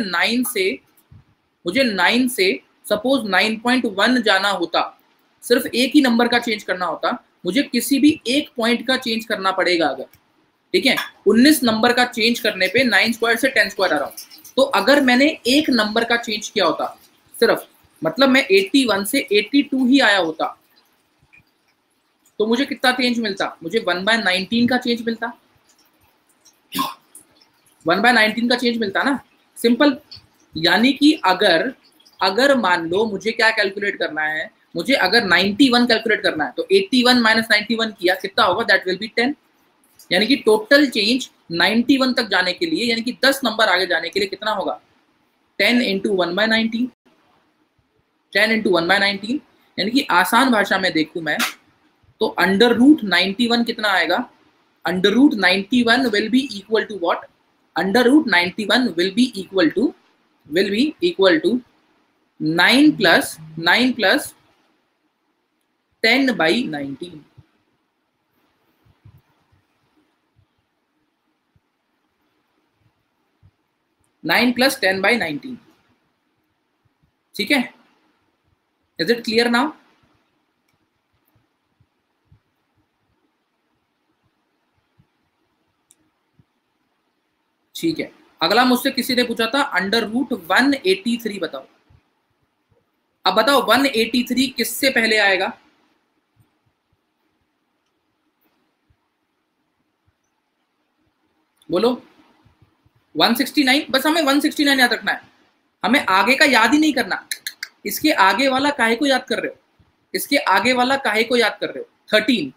9 से सपोज 9.1 जाना होता, सिर्फ एक ही नंबर का चेंज करना होता, मुझे किसी भी एक पॉइंट का चेंज करना पड़ेगा अगर, ठीक है, 19 नंबर का चेंज करने पे 9 स्क्वायर से 10 स्क्वायर आ रहा हूँ। तो अगर मैंने एक नंबर का चेंज किया होता सिर्फ, मतलब मैं 81 से 82 ही आया होता, तो मुझे कितना चेंज मिलता? मुझे 1/19 का चेंज मिलता, 1/19 का चेंज मिलता ना, सिंपल। यानी कि अगर मान लो मुझे क्या कैलकुलेट करना है, मुझे अगर 91 कैलकुलेट करना है, तो 81 माइनस 91 किया कितना होगा? That will be 10। यानी कि टोटल चेंज 91 तक जाने के लिए, यानी कि 10 नंबर आगे जाने के लिए कितना होगा? 10 इंटू 1/19, 10 इंटू 1/19। यानी कि आसान भाषा में देखूं मैं तो अंडर रूट 91 कितना आएगा? Under root 91 will be equal to what? Under root 91 will be equal to 9 plus 10/19। Nine plus 10/19, ठीक है? Is it clear now? ठीक है, अगला मुझसे किसी ने पूछा था अंडर रूट 183 बताओ। अब बताओ 183 किससे पहले आएगा? बोलो। 169, बस हमें 169 याद रखना है, हमें आगे का याद ही नहीं करना। इसके आगे वाला काहे को याद कर रहे हो? इसके आगे वाला काहे को याद कर रहे हो? 13,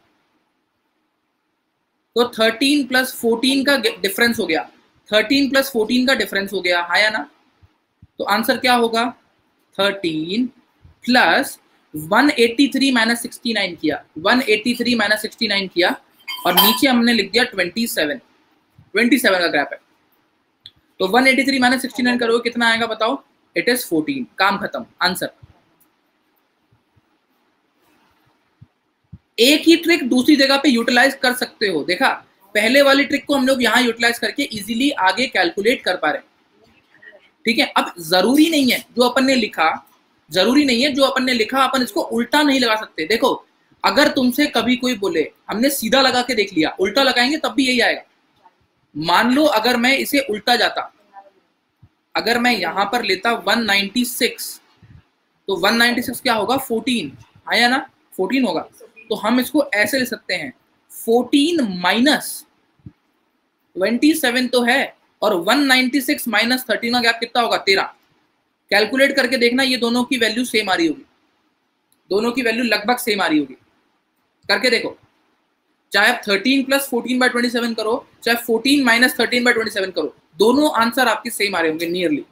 तो 13 प्लस 14 का डिफरेंस हो गया, 13 प्लस 14 का डिफरेंस हो गया, हाँ या ना? तो आंसर क्या होगा? 13 प्लस 183 माइनस 69 किया, 183 माइनस 69 किया, और नीचे हमने लिख दिया 27 का ग्राफ है। तो 183 माइनस 69 करोगे कितना आएगा बताओ? It is 14। काम खत्म, आंसर। एक ही ट्रिक दूसरी जगह पे यूटिलाइज कर सकते हो। देखा, पहले वाली ट्रिक को हम लोग यहाँ यूटिलाइज करके इजीली आगे कैलकुलेट कर पा रहे हैं, ठीक है? अब जरूरी नहीं है जो अपन ने लिखा, अपन इसको उल्टा नहीं लगा सकते। देखो, अगर तुमसे कभी कोई बोले हमने सीधा लगा के देख लिया, उल्टा लगाएंगे तब भी यही आएगा। मान लो अगर मैं इसे उल्टा जाता, अगर मैं यहां पर लेता 196, तो 196 क्या होगा? 14, आया ना? 14 होगा। तो हम इसको ऐसे ले सकते हैं, 14 माइनस 27 तो है, और 196 माइनस 13 का गैप कितना होगा? 13। कैलकुलेट करके देखना, ये दोनों की वैल्यू सेम आ रही होगी, दोनों की वैल्यू लगभग सेम आ रही होगी। करके देखो, चाहे आप 13 प्लस 14/27 करो, चाहे 14 माइनस 13/27 करो, दोनों आंसर आपके सेम आ रहे होंगे नियरली।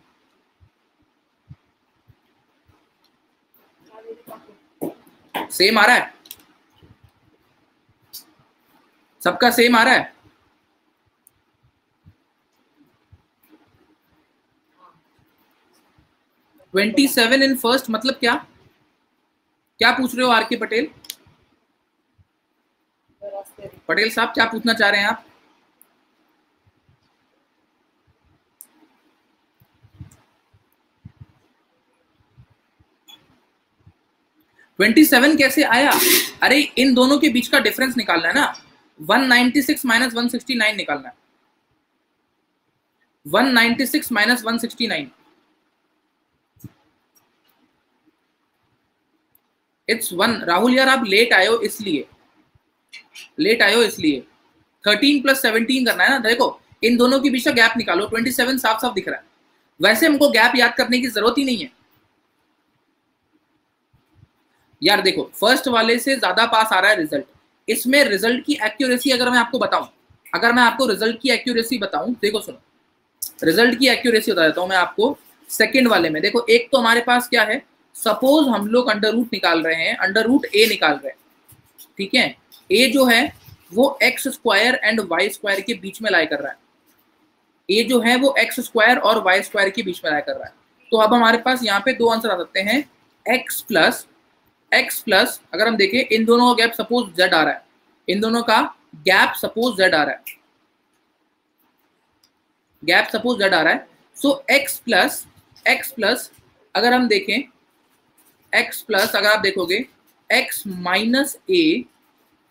सेम आ रहा है? सबका सेम आ रहा है? — 27 इन फर्स्ट मतलब क्या? क्या पूछ रहे हो आर के पटेल? पटेल साहब क्या पूछना चाह रहे हैं आप? $27 कैसे आया? अरे इन दोनों के बीच का डिफरेंस निकालना है ना, 196 माइनस 169 निकालना है, 196 माइनस 169, इट्स 1। राहुल यार आप लेट आए हो इसलिए, 13 प्लस 17 करना है ना। देखो, इन दोनों के बीच का गैप निकालो, 27 साफ साफ दिख रहा है। वैसे हमको गैप याद करने की जरूरत ही नहीं है यार। देखो, फर्स्ट वाले से ज्यादा पास आ रहा है रिजल्ट। इसमें रिजल्ट की एक्यूरेसी अगर मैं आपको बताऊं, अगर मैं आपको रिजल्ट की एक्यूरेसी बताऊं, देखो सुनो, रिजल्ट की एक्यूरेसी बता देता हूं मैं आपको। सेकंड वाले में देखो, एक तो हमारे पास क्या है, सपोज हम लोग अंडर रूट निकाल रहे हैं, अंडर रूट ए निकाल रहे हैं, ठीक है? ए जो है वो X square and Y square के बीच में लाई कर रहा है, ए जो है वो एक्स स्क्वायर और वाई स्क्वायर के बीच में लाई कर रहा है। तो अब हमारे पास यहाँ पे दो आंसर आ सकते हैं, एक्स प्लस अगर हम देखें इन दोनों का गैप सपोज z आ रहा है, इन दोनों का गैप सपोज z आ रहा है, गैप सपोज z आ रहा है। सो x प्लस अगर हम देखें, x प्लस अगर आप देखोगे x minus A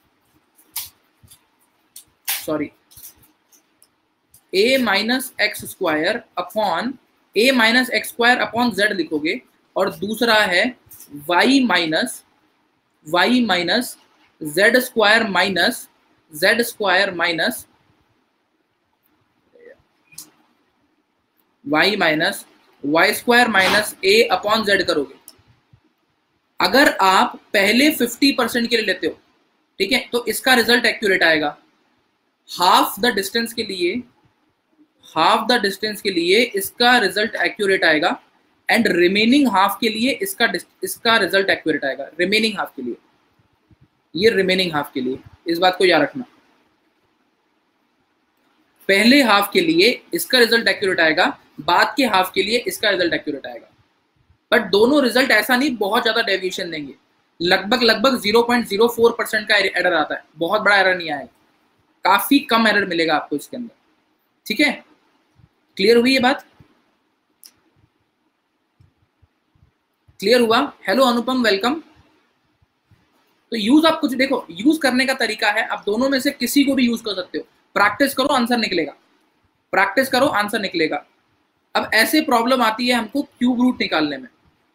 sorry, a minus X square upon a minus X square upon z लिखोगे, और दूसरा है y minus z square minus z square minus y minus Y square minus a upon z करोगे। अगर आप पहले 50% के लिए लेते हो, ठीक है, तो इसका रिजल्ट एक्यूरेट आएगा। हाफ द डिस्टेंस के लिए इसका रिजल्ट एक्यूरेट आएगा, एंड रिमेनिंग हाफ के लिए इसका रिजल्ट एक्यूरेट आएगा। रिमेनिंग हाफ के लिए, ये रिमेनिंग हाफ के लिए, इस बात को याद रखना। पहले हाफ के लिए इसका रिजल्ट एक्यूरेट आएगा, बाद के हाफ के लिए इसका रिजल्ट एक्यूरेट आएगा। बट दोनों रिजल्ट ऐसा नहीं बहुत ज्यादा डेविएशन देंगे, लगभग 0.04% का एरर आता है, बहुत बड़ा एरर नहीं आएगा, काफी कम एरर मिलेगा आपको इसके अंदर। ठीक है, क्लियर हुई ये बात? क्लियर हुआ? Hello Anupam, welcome. तो यूज आप कुछ देखो, यूज करने का तरीका है, आप दोनों में से किसी को भी यूज कर सकते हो। प्रैक्टिस करो, आंसर निकलेगा। प्रैक्टिस करो, आंसर निकलेगा। अब ऐसे प्रॉब्लम आती है हमको क्यूब रूट निकालने में।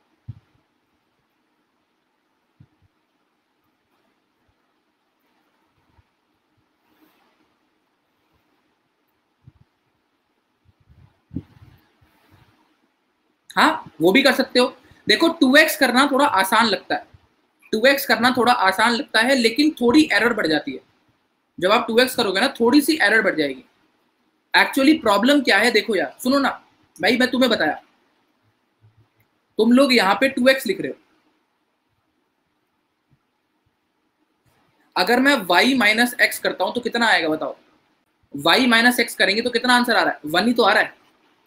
हाँ, वो भी कर सकते हो। देखो 2x करना थोड़ा आसान लगता है, 2x करना थोड़ा आसान लगता है, लेकिन थोड़ी एरर बढ़ जाती है। जब आप 2x करोगे ना, थोड़ी सी एरर बढ़ जाएगी। एक्चुअली प्रॉब्लम क्या है, देखो यार, सुनो ना भाई, मैं तुम्हें बताया, तुम लोग यहाँ पे 2x लिख रहे हो। अगर मैं y माइनस एक्स करता हूं तो कितना आएगा बताओ? y माइनस एक्स करेंगे तो कितना आंसर आ रहा है? 1 ही तो आ रहा है।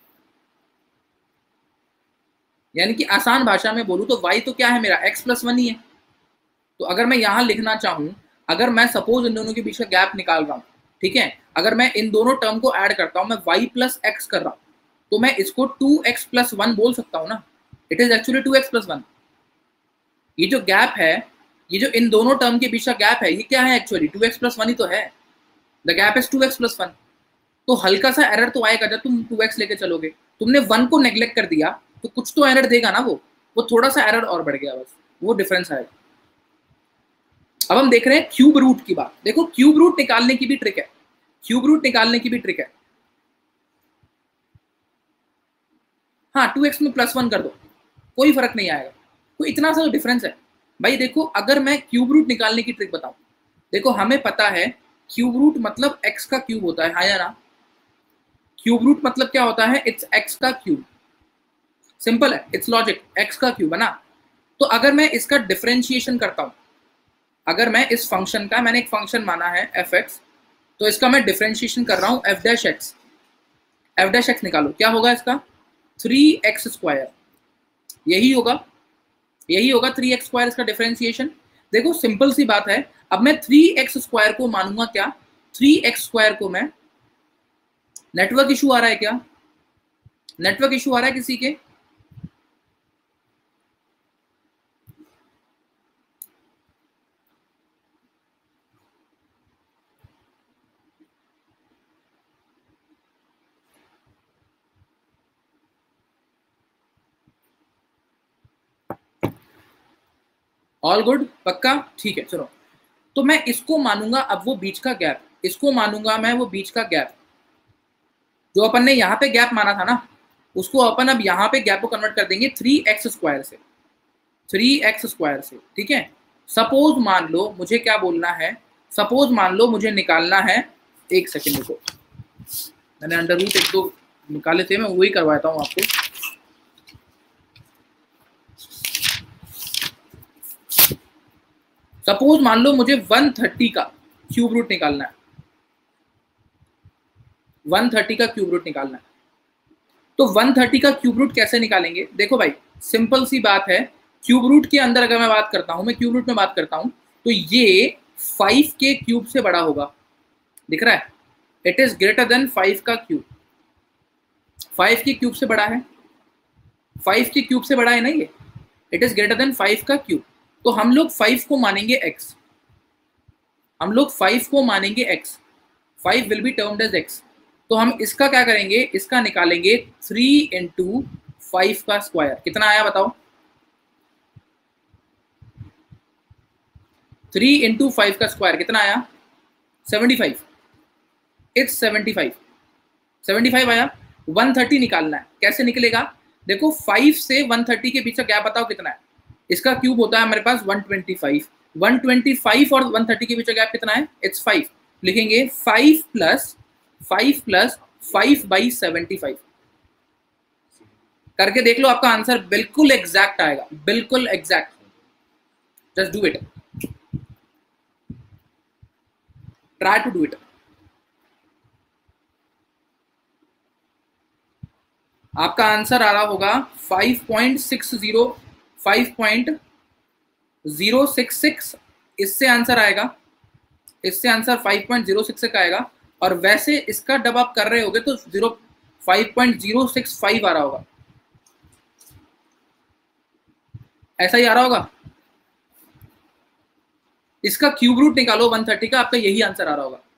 यानी कि आसान भाषा में बोलूं तो y तो क्या है मेरा, x प्लस 1 ही है। तो अगर मैं यहां लिखना चाहूं, अगर मैं सपोज इन दोनों के बीच का गैप निकाल रहा हूं, ठीक है, अगर मैं इन दोनों टर्म को ऐड करता हूं, मैं y प्लस एक्स कर रहा हूं, तो मैं इसको 2x प्लस 1 बोल सकता हूं ना। It is actually 2x plus 1। ये जो गैप है, ये जो इन दोनों टर्म के बीच का गैप है, ये क्या है एक्चुअली? 2x प्लस 1 ही तो है। The gap is 2x plus 1। तो हल्का सा एरर तो आएगा जब तुम 2x लेके चलोगे। तुमने 1 को नेग्लेक्ट कर दिया तो कुछ तो एरर देगा ना, वो थोड़ा सा एरर और बढ़ गया, बस वो डिफरेंस आएगा। अब हम देख रहे हैं क्यूब रूट की बात। देखो क्यूब रूट निकालने की भी ट्रिक है, क्यूब रूट निकालने की भी ट्रिक है। हाँ, 2x में प्लस 1 कर दो, कोई फर्क नहीं आएगा, कोई इतना सा डिफरेंस है भाई। देखो अगर मैं क्यूब रूट निकालने की ट्रिक बताऊं, देखो हमें पता है क्यूब रूट मतलब x का क्यूब होता है, हाँ या ना? क्यूब रूट मतलब क्या होता है? इट्स x का क्यूब। सिंपल है, इट्स लॉजिक, x का क्यूब है ना। तो अगर मैं इसका डिफरेंशिएशन करता हूं, अगर मैं इस फंक्शन का, मैंने एक फंक्शन माना है fx, तो इसका मैं डिफरेंशिएशन कर रहा हूं f dash x। f dash x निकालो, क्या होगा इसका? 3x square. यही होगा 3x स्क्वायर इसका डिफरेंशिएशन। देखो सिंपल सी बात है। अब मैं 3x स्क्वायर को मानूंगा क्या? 3x स्क्वायर को मैं, नेटवर्क इशू आ रहा है क्या? नेटवर्क इशू आ रहा है किसी के? ऑल गुड, पक्का? ठीक है, चलो। तो मैं इसको मानूंगा अब वो बीच का गैप, इसको मानूंगा मैं वो बीच का गैप, जो अपन ने यहाँ पे गैप माना था ना, उसको अपन अब यहाँ पे गैप को कन्वर्ट कर देंगे 3x स्क्वायर से, 3x स्क्वायर से। ठीक है, सपोज मान लो मुझे क्या बोलना है, सपोज मान लो मुझे निकालना है, एक सेकेंड रुको, मैंने अंडर रूट 1-2 निकाले थे, मैं वही करवाता हूँ आपको। सपोज मान लो मुझे 130 का क्यूब रूट निकालना है, 130 का क्यूब रूट निकालना है। तो 130 का क्यूब रूट कैसे निकालेंगे? देखो भाई, सिंपल सी बात है। क्यूब रूट के अंदर अगर मैं बात करता हूं, मैं क्यूब रूट में बात करता हूं, तो ये 5 के क्यूब से बड़ा होगा। दिख रहा है? इट इज ग्रेटर देन 5 का क्यूब। 5 के क्यूब से बड़ा है, 5 के क्यूब से बड़ा है ना ये। इट इज ग्रेटर देन 5 का क्यूब। तो हम लोग 5 को मानेंगे x, हम लोग 5 को मानेंगे x। 5 will be termed as x। तो हम इसका क्या करेंगे, इसका निकालेंगे 3 इंटू 5 का स्क्वायर। कितना आया बताओ? 3 इंटू 5 का स्क्वायर कितना आया? 75। इट्स 75। 75 आया। 130 निकालना है, कैसे निकलेगा? देखो 5 से 130 के बीच का गैप बताओ कितना है? इसका क्यूब होता है हमारे पास 125। 125 और 130 के बीच का गैप कितना है? इट्स 5। लिखेंगे 5 प्लस 5/75। करके देख लो, आपका आंसर बिल्कुल एग्जैक्ट आएगा, बिल्कुल exact. Just do it, try to do it. आपका आंसर आ रहा होगा 5.60, 5.066। इससे आंसर आएगा, इससे आंसर 5.066 आएगा। और वैसे इसका जब आप कर रहे होगे तो 5.065 आ रहा होगा, ऐसा ही आ रहा होगा। इसका क्यूब रूट निकालो 130 का, आपका यही आंसर आ रहा होगा।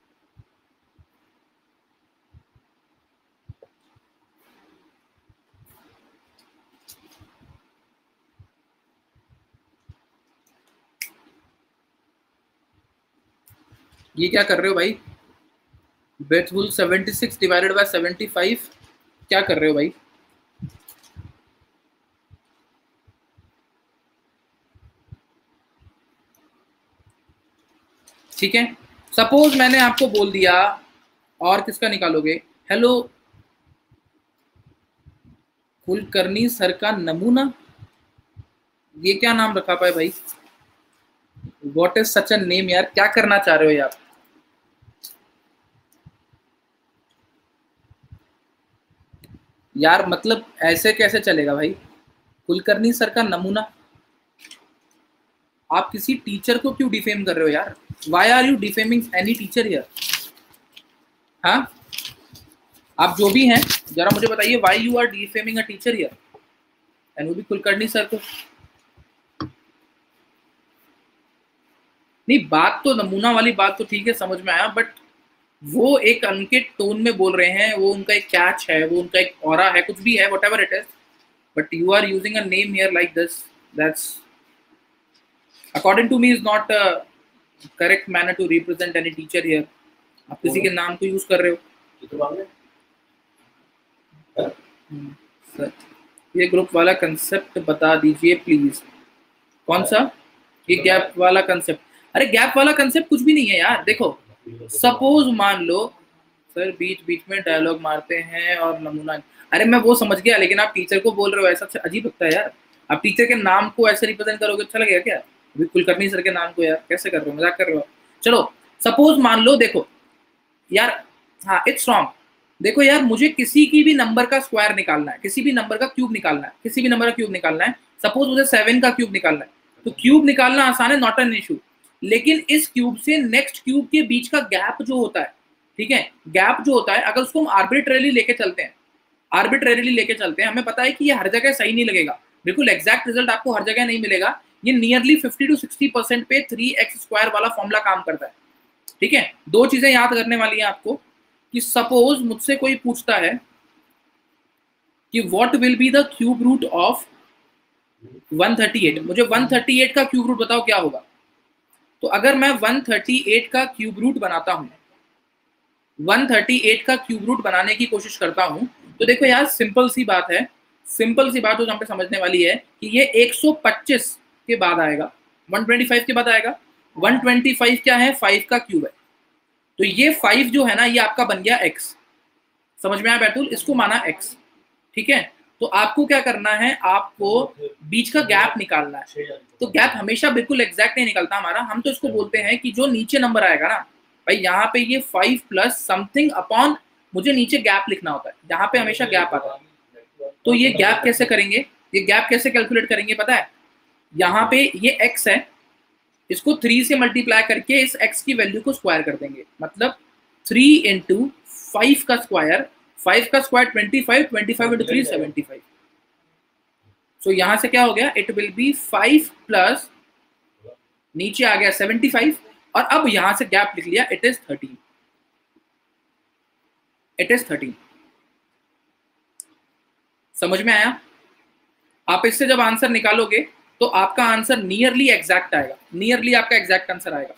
ये क्या कर रहे हो भाई? बेथुल 76 डिवाइडेड बाय 75, क्या कर रहे हो भाई? ठीक है, सपोज मैंने आपको बोल दिया, और किसका निकालोगे? हेलो कुलकर्णी सर का नमूना, ये क्या नाम रखा पाए भाई? What is such a name यार, क्या करना चाह रहे हो यार? यार मतलब ऐसे कैसे चलेगा भाई? कुलकर्णी सर का नमूना, आप किसी टीचर को क्यों डिफेम कर रहे हो यार? Why are you defaming any teacher here? हाँ, आप जो भी हैं जरा मुझे बताइए, why you are defaming a teacher here and वो भी कुलकर्णी सर को? नहीं, बात तो नमूना वाली बात तो ठीक है, समझ में आया, बट वो एक उनके टोन में बोल रहे हैं, वो उनका एक कैच है, वो उनका एक ऑरा है, कुछ भी है, whatever it is, but you are using a name here like this, that's according to me is not a correct manner to represent any teacher here. आप किसी के नाम को यूज कर रहे हो। सर ये ग्रुप वाला कंसेप्ट बता दीजिए प्लीज। कौन सा? ये गैप वाला कंसेप्ट? अरे गैप वाला कंसेप्ट कुछ भी नहीं है यार। देखो सपोज मान लो सर बीच बीच में डायलॉग मारते हैं और नमूना, अरे मैं वो समझ गया, लेकिन आप टीचर को बोल रहे हो, ऐसा अजीब लगता है यार। आप टीचर के नाम को ऐसे रिप्रेजेंट करोगे, अच्छा लगेगा क्या? अभी कुलकर्णी सर के नाम को यार कैसे कर रहे हो, मजाक कर रहे हो? चलो सपोज मान लो, देखो यार, हाँ इट्स रॉन्ग। देखो यार, मुझे किसी की भी नंबर का स्क्वायर निकालना है, किसी भी नंबर का क्यूब निकालना है, किसी भी नंबर का क्यूब निकालना है। सपोज मुझे 7 का क्यूब निकालना है, तो क्यूब निकालना आसान है, नॉट एन इशू। लेकिन इस क्यूब से नेक्स्ट क्यूब के बीच का गैप जो होता है, ठीक है, गैप जो होता है, अगर उसको हम आर्बिट्रेरली लेके चलते हैं, आर्बिट्रेरली लेके चलते हैं, हमें पता है कि ये हर जगह सही नहीं लगेगा, बिल्कुल एग्जैक्ट रिजल्ट आपको हर जगह नहीं मिलेगा। ये नियरली 50 to 60% पे 3x² वाला फॉर्मूला काम करता है। ठीक है, दो चीजें याद करने वाली है आपको, कि सपोज मुझसे कोई पूछता है कि what will be the cube root of 138, मुझे 138 का क्यूब रूट बताओ क्या होगा। तो अगर मैं 138 का क्यूब रूट बनाता हूं, 138 का क्यूब रूट बनाने की कोशिश करता हूं, तो देखो यार सिंपल सी बात है, सिंपल सी बात जो यहाँ पे समझने वाली है कि ये 125 के बाद आएगा, 125 के बाद आएगा। 125 क्या है? 5 का क्यूब है। तो ये 5 जो है ना, ये आपका बन गया x। समझ में आया बैतुल? इसको माना x। ठीक है, तो आपको क्या करना है, आपको बीच का गैप निकालना है। तो गैप हमेशा बिल्कुल एग्जैक्ट नहीं निकलता हमारा, हम तो इसको बोलते हैं कि जो नीचे नंबर आएगा ना भाई, यहाँ पे ये 5 प्लस समथिंग अपॉन, मुझे नीचे गैप लिखना होता है, यहाँ पे हमेशा गैप आता है। तो ये गैप कैसे करेंगे, ये गैप कैसे कैलकुलेट करेंगे पता है? यहाँ पे ये x है, इसको 3 से मल्टीप्लाई करके इस x की वैल्यू को स्क्वायर कर देंगे, मतलब 3 इंटू 5 का स्क्वायर, 5 का स्क्वायर 25, 25 इंटू 3 75। सो यहाँ से क्या हो गया, इट विल बी 5 प्लस नीचे आ गया 75, और अब यहाँ से गैप लिख लिया, इट इज 13। It is 13। समझ में आया? आप इससे जब आंसर निकालोगे तो आपका आंसर नियरली एग्जैक्ट आएगा, नियरली आपका एग्जैक्ट आंसर आएगा।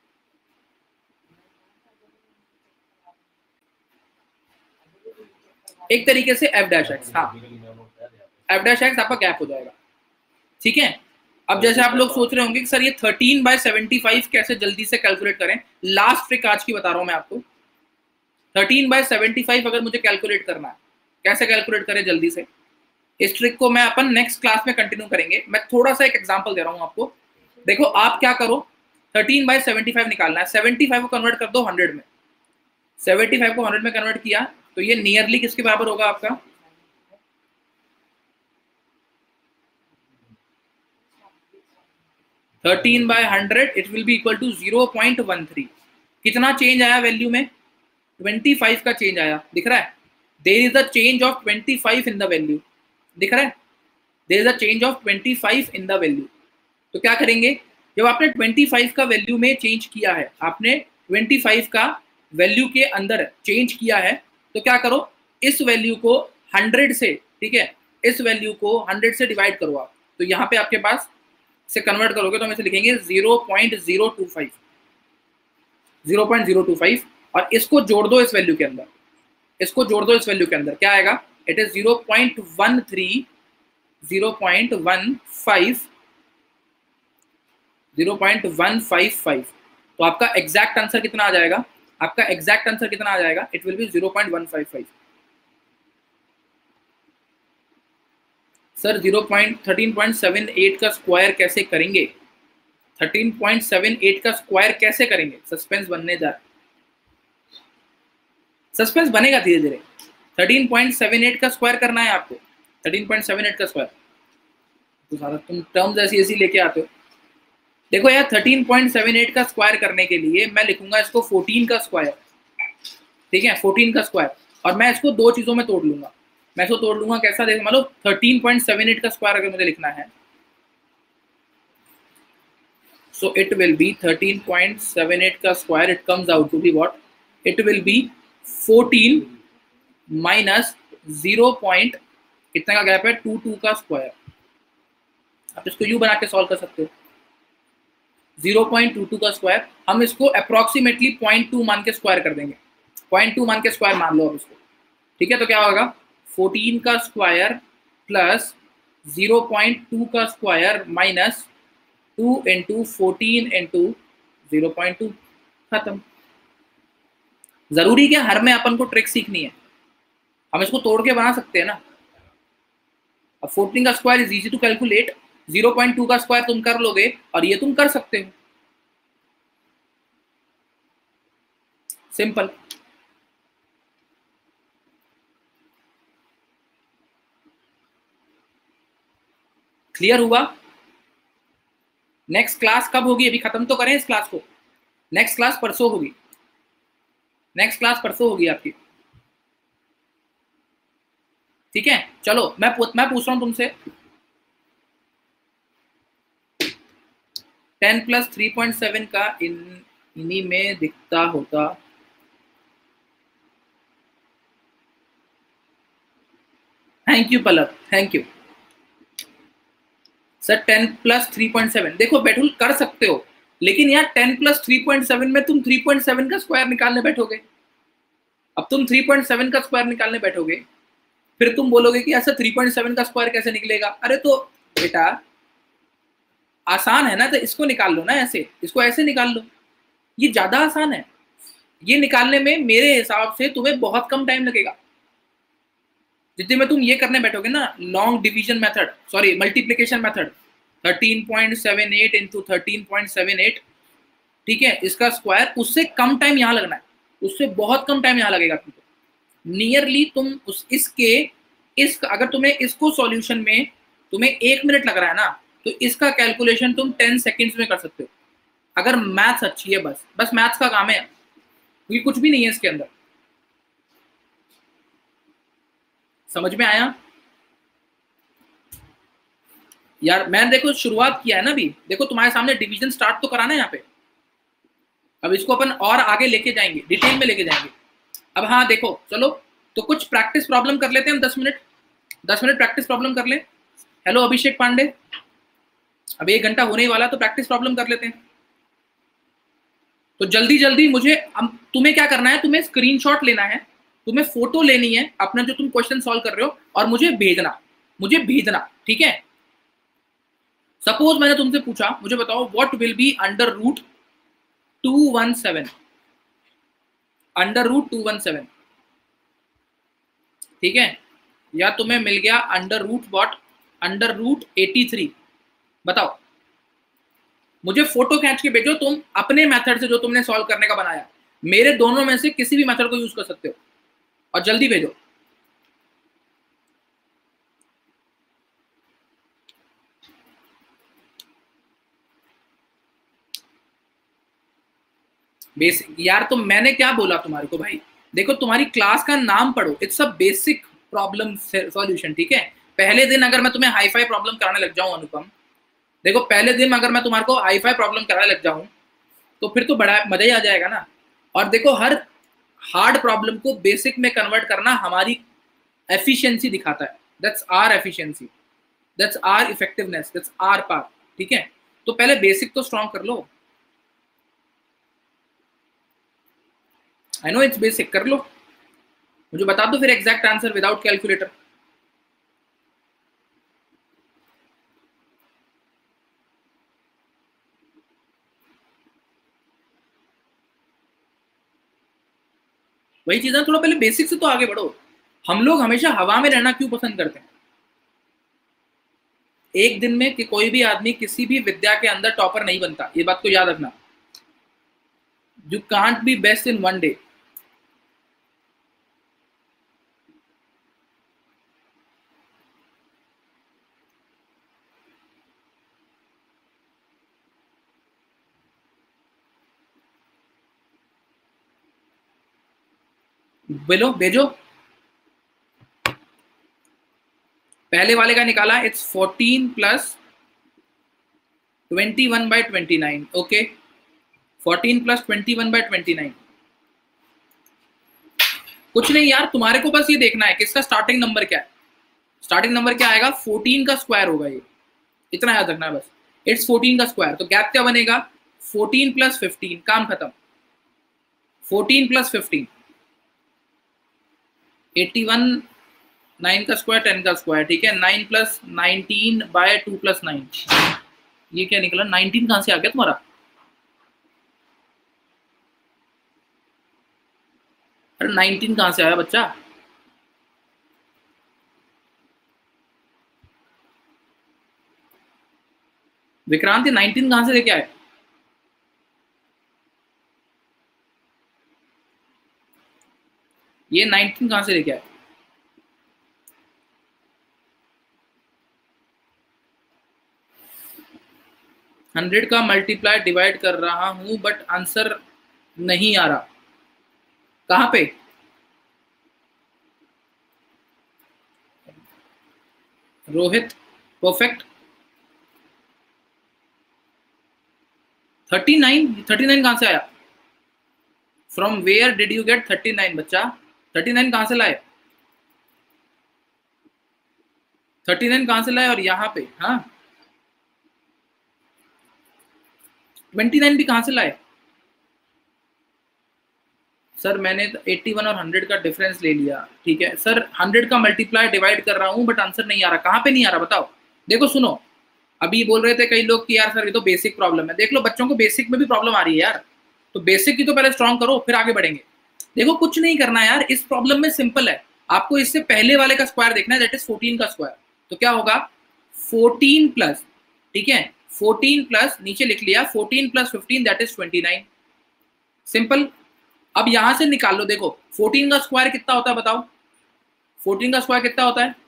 एक तरीके से एफ डैश एक्स, हाँ एफ डैश एक्स आपका गैप हो जाएगा। ठीक है, अब जैसे आप लोग सोच रहे होंगे कि सर ये 13/75 कैसे जल्दी से कैलकुलेट करें, लास्ट ट्रिक आज की बता रहा हूं मैं आपको। 13/75 अगर मुझे कैलकुलेट करना है, कैसे कैलकुलेट करें जल्दी से, इस ट्रिक को मैं अपन नेक्स्ट क्लास में कंटिन्यू करेंगे। मैं थोड़ा सा एक एग्जांपल दे रहा हूं आपको। देखो आप क्या करो, 13/75 निकालना है, 75 को कन्वर्ट कर दो 100 में। 75 को 100 में कन्वर्ट किया तो ये नियरली किसके बराबर होगा आपका, 13/100 it will be equal to 0.13। कितना चेंज आया वैल्यू में, 25 का चेंज आया, दिख रहा है? There is a change of 25 in the value, दिख रहा है? There is a change of 25 in the value. तो क्या करेंगे, जब आपने 25 का वैल्यू में चेंज किया है, आपने 25 का वैल्यू के अंदर चेंज किया है, तो क्या करो, इस वैल्यू को 100 से, ठीक है, इस वैल्यू को 100 से डिवाइड करो आप। तो यहाँ पे आपके पास से कन्वर्ट करोगे तो हम इसे लिखेंगे 0.025, 0.025, और इसको जोड़ दो इस वैल्यू के अंदर, इसको जोड़ दो इस वैल्यू के अंदर, क्या आएगा, इट इज 0.13, 0.15, 0.155। तो आपका एग्जैक्ट आंसर कितना आ जाएगा, आपका एग्जैक्ट आंसर कितना आ जाएगा, इट विल बी 0.155। सर 13.78 का स्क्वायर कैसे करेंगे, 13.78 का स्क्वायर कैसे करेंगे, सस्पेंस बनने जा रहा है, सस्पेंस बनेगा धीरे धीरे। 13.78 का स्क्वायर करना है आपको, 13.78 का स्क्वायर, तो सारा तुम टर्म्स ऐसी ऐसी लेके आते हो। देखो यार 13.78 का स्क्वायर करने के लिए मैं लिखूंगा इसको 14 का स्क्वायर, ठीक है, 14 का स्क्वायर, और मैं इसको दो चीजों में तोड़ लूंगा। मैं इसको तोड़ लूंगा कैसा, देखो मान लो 13.78 का स्क्वायर अगर मुझे लिखना है, so it will be 13.78 का square, it comes out to be what, it will be 14 minus 0. कितने का गैप है, 22 का स्क्वायर। आप इसको यू बना के सॉल्व कर सकते हो, 0.22 का स्क्वायर, हम इसको अप्रोक्सीमेटली 0.2 मान के स्क्वायर कर देंगे, 0.2 मान के स्क्वायर मान लो अब इसको, ठीक है। तो क्या होगा, 14 का स्क्वायर प्लस 0.2 का स्क्वायर माइनस 2 इंटू 14 इंटू 0.2, खत्म। जरूरी क्या हर में अपन को ट्रिक सीखनी है, हम इसको तोड़ के बना सकते हैं ना। अब 14 का square is easy to calculate, 0.2 का स्क्वायर तुम कर लोगे और ये तुम कर सकते हो, सिंपल। क्लियर हुआ? नेक्स्ट क्लास कब होगी, अभी खत्म तो करें इस क्लास को, नेक्स्ट क्लास परसों होगी, नेक्स्ट क्लास परसों होगी आपकी, ठीक है। चलो मैं पूछ रहा हूं तुमसे, 10 + 3.7 का इन्हीं में दिखता होता, thank you Palak, thank you sir. 10 + 3.7 देखो बैठुल कर सकते हो, लेकिन यार 10 + 3.7 में तुम 3.7 का स्क्वायर निकालने बैठोगे, अब तुम 3.7 का स्क्वायर निकालने बैठोगे, फिर तुम बोलोगे कि ऐसा 3.7 का स्क्वायर कैसे निकलेगा। अरे तो बेटा आसान है ना, तो इसको निकाल लो ना, ऐसे इसको ऐसे निकाल लो, ये ज्यादा आसान है। ये निकालने में मेरे हिसाब से तुम्हें बहुत कम टाइम लगेगा। जितने में तुम ये करने बैठोगे ना, long division method, sorry multiplication method, 13.78 into 13.78, ठीक है, इसका स्क्वायर, उससे कम टाइम यहाँ लगना है, उससे बहुत कम टाइम यहाँ लगेगा तुमको। नियरली तुम इस अगर तुम्हें इसको सॉल्यूशन में तुम्हें 1 मिनट लग रहा है ना, तो इसका कैलकुलेशन तुम 10 सेकेंड्स में कर सकते हो, अगर मैथ्स अच्छी है। बस मैथ्स का काम है, क्योंकि कुछ भी नहीं है इसके अंदर। समझ में आया यार? मैंने देखो शुरुआत किया है ना अभी, देखो तुम्हारे सामने डिवीजन स्टार्ट तो कराना है यहाँ पे, अब इसको अपन और आगे लेके जाएंगे, डिटेल में लेके जाएंगे। अब हाँ देखो चलो, तो कुछ प्रैक्टिस प्रॉब्लम कर लेते हैं हम, 10 मिनट प्रैक्टिस प्रॉब्लम कर ले। हेलो अभिषेक पांडे, अब 1 घंटा होने ही वाला, तो प्रैक्टिस प्रॉब्लम कर लेते हैं। तो जल्दी जल्दी मुझे, तुम्हें क्या करना है, तुम्हें स्क्रीनशॉट लेना है, तुम्हें फोटो लेनी है अपना जो तुम क्वेश्चन सॉल्व कर रहे हो, और मुझे भेजना, ठीक है। सपोज मैंने तुमसे पूछा, मुझे बताओ what will be under root 217, under root 217, ठीक है। या तुम्हें मिल गया under root what, under root 83, बताओ। मुझे फोटो खींच के भेजो तुम अपने मेथड से जो तुमने सॉल्व करने का बनाया, मेरे दोनों में से किसी भी मेथड को यूज कर सकते हो, और जल्दी भेजो। बेसिक यार, तो मैंने क्या बोला तुम्हारे को भाई, देखो तुम्हारी क्लास का नाम पढ़ो, it's a basic problem solution, ठीक है। पहले दिन अगर मैं तुम्हें हाई फाई प्रॉब्लम कराने लग जाऊं अनुपम, देखो पहले दिन अगर मैं तुम्हारे को हाई फाई प्रॉब्लम कराने लग जाऊं, तो फिर तो बड़ा मजा ही आ जाएगा ना। और देखो हर हार्ड प्रॉब्लम को बेसिक में कन्वर्ट करना हमारी एफिशिएंसी दिखाता है, that's our efficiency, that's our effectiveness, that's our par, ठीक है। तो पहले बेसिक तो स्ट्रॉन्ग कर लो। आई नो इट्स बेसिक, कर लो, मुझे बता दो फिर एग्जैक्ट आंसर विदाउट कैलकुलेटर। वही चीज है, थोड़ा पहले बेसिक से तो आगे बढ़ो। हम लोग हमेशा हवा में रहना क्यों पसंद करते हैं? एक दिन में कि कोई भी आदमी किसी भी विद्या के अंदर टॉपर नहीं बनता, ये बात को याद रखना। You can't be best in one day. बोलो भेजो। पहले वाले का निकाला, इट्स 14 प्लस 21/29, ओके। 14 प्लस 21/29। कुछ नहीं यार, तुम्हारे को बस ये देखना है कि इसका स्टार्टिंग नंबर क्या है। स्टार्टिंग नंबर क्या आएगा? 14 का स्क्वायर होगा ये, इतना याद रखना है बस। इट्स 14 का स्क्वायर, तो गैप क्या बनेगा? 14 प्लस 15, काम खत्म। 14 प्लस 15 81, 9 का स्क्वायर 10 का स्क्वायर, ठीक है। 9 प्लस 19/2 प्लस 9, ये क्या निकला? 19 कहां से आ गया तुम्हारा? अरे 19 कहां से आया बच्चा? विक्रांत, 19 कहां से लेके आए? ये 19 कहां से लेके आए? हंड्रेड का मल्टीप्लाई डिवाइड कर रहा हूं बट आंसर नहीं आ रहा, कहां पे? रोहित, परफेक्ट। 39 कहां से आया? From where did you get 39 बच्चा? 39 कहां से लाए? 39 कहां से लाए? और यहाँ पे हाँ 29 भी कहां से लाए? सर मैंने 81 और 100 का डिफरेंस ले लिया, ठीक है सर। 100 का मल्टीप्लाई डिवाइड कर रहा हूँ बट आंसर नहीं आ रहा, कहाँ पे नहीं आ रहा बताओ? देखो सुनो, अभी बोल रहे थे कई लोग कि यार सर ये तो बेसिक प्रॉब्लम है। देख लो बच्चों को बेसिक में भी प्रॉब्लम आ रही है यार, तो बेसिक की तो पहले स्ट्रॉन्ग करो फिर आगे बढ़ेंगे। देखो कुछ नहीं करना है यार, इस प्रॉब्लम में सिंपल है, आपको इससे पहले वाले का स्क्वायर देखना है, दैट इज 14 का स्क्वायर। तो क्या होगा? 14 प्लस, ठीक है 14 प्लस, नीचे लिख लिया 14 प्लस 15 दैट इज 29, सिंपल। अब यहां से निकाल लो, देखो 14 का स्क्वायर कितना होता है बताओ? 14 का स्क्वायर कितना होता है?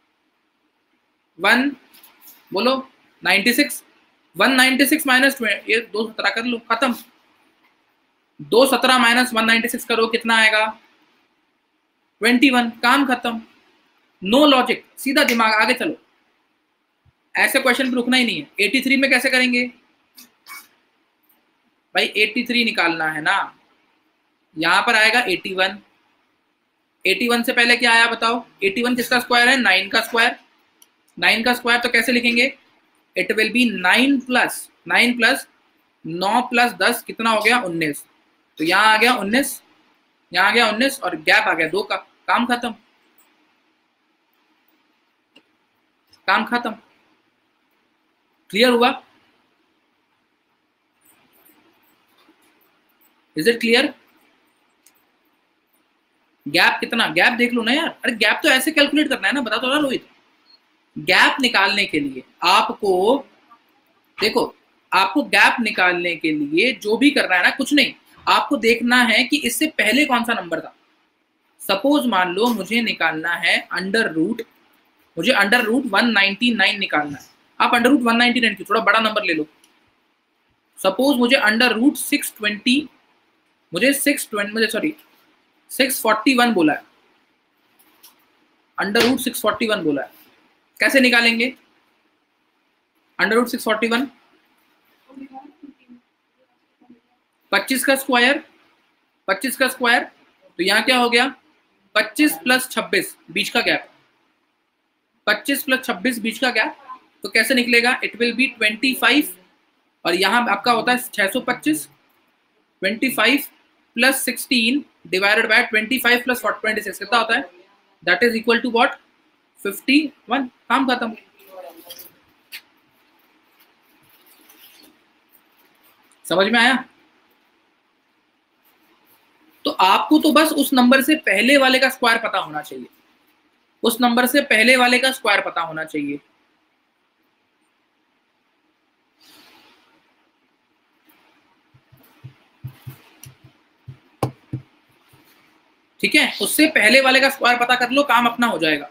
1 बोलो 96। 196 माइनस ये 217 कर लो, खत्म। 217 माइनस 196 करो, कितना आएगा? 21, काम खत्म। नो लॉजिक, सीधा दिमाग, आगे चलो। ऐसे क्वेश्चन पे रुकना ही नहीं है। 83 में कैसे करेंगे भाई? 83 निकालना है ना, यहां पर आएगा 81, 81 से पहले क्या आया बताओ? 81 किसका स्क्वायर है? 9 का स्क्वायर। 9 का स्क्वायर तो कैसे लिखेंगे? It will be 9 plus 9 plus 10 कितना हो गया? 19। तो यहाँ आ गया 19, यहाँ आ गया 19 और गैप आ गया 2 का। काम खत्म, काम खत्म। क्लियर हुआ? Is it clear? गैप कितना? गैप देख लो ना यार। अरे गैप तो ऐसे कैलकुलेट करना है ना, बता तो रहा रोहित। गैप निकालने के लिए आपको देखो, आपको गैप निकालने के लिए जो भी करना है ना, कुछ नहीं, आपको देखना है कि इससे पहले कौन सा नंबर था। सपोज मान लो मुझे निकालना है अंडर रूट, मुझे अंडर रूट 199 निकालना है। आप अंडर रूट 199 की थोड़ा बड़ा नंबर ले लो। सपोज मुझे अंडर रूट 620, मुझे 641 बोला है, अंडर रूट 641 बोला है। कैसे निकालेंगे अंडर रूट 641? 25 का स्क्वायर, 25 का स्क्वायर, तो यहाँ क्या हो गया? 25 प्लस 26 बीच का गैप, 25 प्लस 26 बीच का गैप। तो कैसे निकलेगा? इट विल बी 25 और यहाँ आपका होता है 625। 25 प्लस 16 डिवाइडेड बाय 25 प्लस 26 कितना होता है? That is equal to what? 51। काम खत्म। समझ में आया? तो आपको तो बस उस नंबर से पहले वाले का स्क्वायर पता होना चाहिए, उस नंबर से पहले वाले का स्क्वायर पता होना चाहिए। ठीक है, उससे पहले वाले का स्क्वायर पता कर लो, काम अपना हो जाएगा।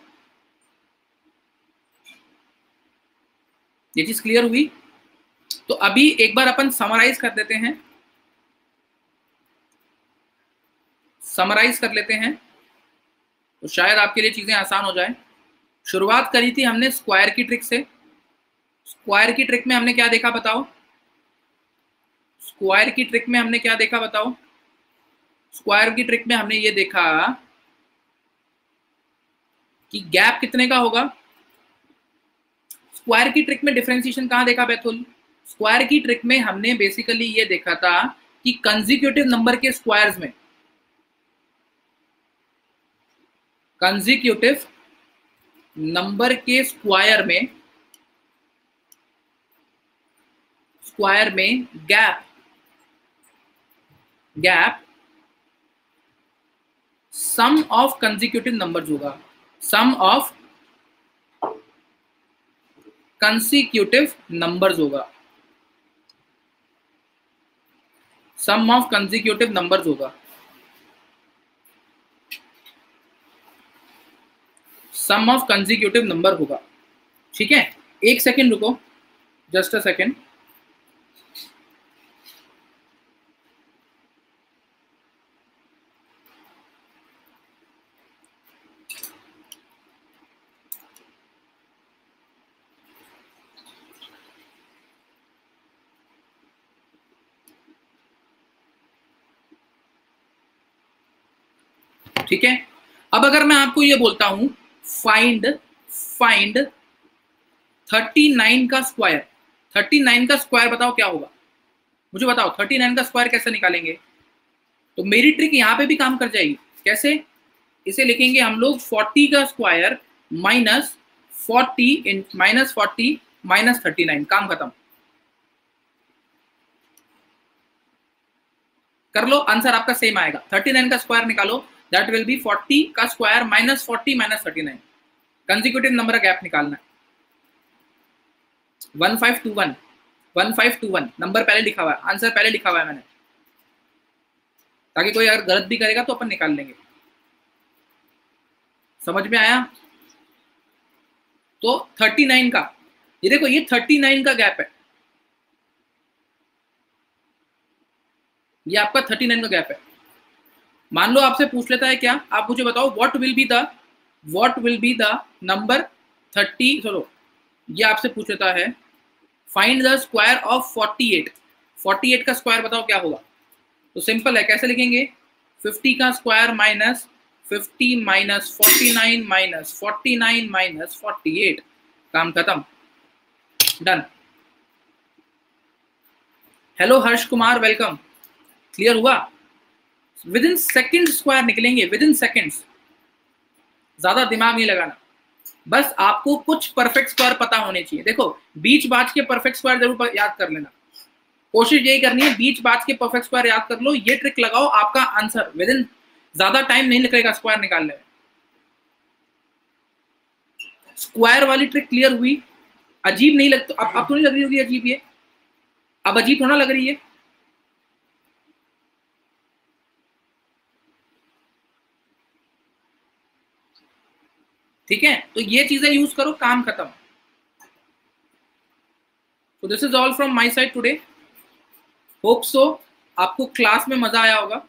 ये चीज क्लियर हुई? तो अभी एक बार अपन समराइज कर देते हैं, समराइज कर लेते हैं तो शायद आपके लिए चीजें आसान हो जाए। शुरुआत करी थी हमने स्क्वायर की ट्रिक से। स्क्वायर की ट्रिक में हमने क्या देखा बताओ? स्क्वायर की ट्रिक में हमने क्या देखा बताओ? स्क्वायर की ट्रिक में हमने ये देखा कि गैप कितने का होगा। स्क्वायर की ट्रिक में डिफरेंशिएशन कहाँ देखा बैतुल? स्क्वायर की ट्रिक में हमने बेसिकली ये देखा था कि कंसेक्यूटिव नंबर के स्क्वायर्स में, कंसेक्यूटिव नंबर के स्क्वायर में gap sum of consecutive numbers होगा, सम ऑफ कंसेक्यूटिव नंबर्स होगा, सम ऑफ कंसेक्यूटिव नंबर्स होगा, सम ऑफ कंसेक्यूटिव नंबर होगा। ठीक है, एक सेकेंड रुको, जस्ट अ सेकेंड। ठीक है, अब अगर मैं आपको ये बोलता हूं फाइंड 39 का स्क्वायर, 39 का स्क्वायर बताओ क्या होगा? मुझे बताओ 39 का स्क्वायर कैसे निकालेंगे? तो मेरी ट्रिक यहां पे भी काम कर जाएगी। कैसे? इसे लिखेंगे हम लोग 40 का स्क्वायर माइनस 40 माइनस 39। काम खत्म। कर लो, आंसर आपका सेम आएगा। 39 का स्क्वायर निकालो, दैट विल बी 40 का square minus 40 minus 39। Consecutive number का गैप निकालना है। 1521 नंबर पहले लिखा हुआ है, आंसर पहले लिखा हुआ है मैंने, ताकि कोई अगर गलत भी करेगा तो अपन निकाल लेंगे। समझ में आया? तो 39 का, ये देखो, ये 39 का गैप है, ये आपका 39 का गैप है। मान लो आपसे पूछ लेता है क्या, आप मुझे बताओ what will be the number 30, चलो ये आपसे पूछ लेता है फाइंड द स्क्वायर ऑफ 48। 48 का स्क्वायर बताओ क्या होगा? तो सिंपल है, कैसे लिखेंगे? 50 का square minus 50 minus 49 minus 49 minus 48, काम खत्म, done. Hello Harsh Kumar, welcome. Clear हुआ? विद इन सेकेंड स्क्वायर निकलेंगे, विद इन सेकेंड्स, ज्यादा दिमाग नहीं लगाना, बस आपको कुछ परफेक्ट स्क्वायर पता होने चाहिए। देखो बीच बाज के परफेक्ट स्क्वायर जरूर याद कर लेना, कोशिश यही करनी है बीच बाज के परफेक्ट स्क्वायर याद कर लो, ये ट्रिक लगाओ, आपका आंसर विद इन, ज्यादा टाइम नहीं लगेगा स्क्वायर निकालने में। स्क्वायर वाली ट्रिक क्लियर हुई? अजीब नहीं लगता? अब तो नहीं लग रही होगी अजीब ये? अब अजीब थोड़ा लग रही है? ठीक है, तो ये चीजें यूज करो, काम खत्म। तो this is all from my side today, hope so आपको क्लास में मजा आया होगा,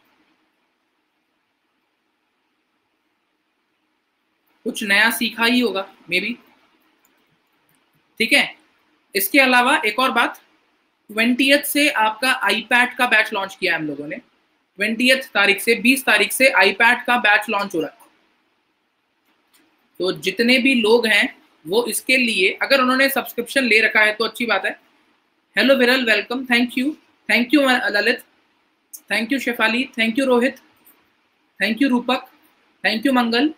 कुछ नया सीखा ही होगा मे बी। ठीक है, इसके अलावा एक और बात, 20th से आपका आईपैड का बैच लॉन्च किया है हम लोगों ने। 20th तारीख से 20 तारीख से आईपैड का बैच लॉन्च हो रहा है। तो जितने भी लोग हैं वो इसके लिए, अगर उन्होंने सब्सक्रिप्शन ले रखा है तो अच्छी बात है। Hello Viral, welcome, thank you Lalit, thank you Shefali, thank you Rohit, thank you Rupak, thank you Mangal.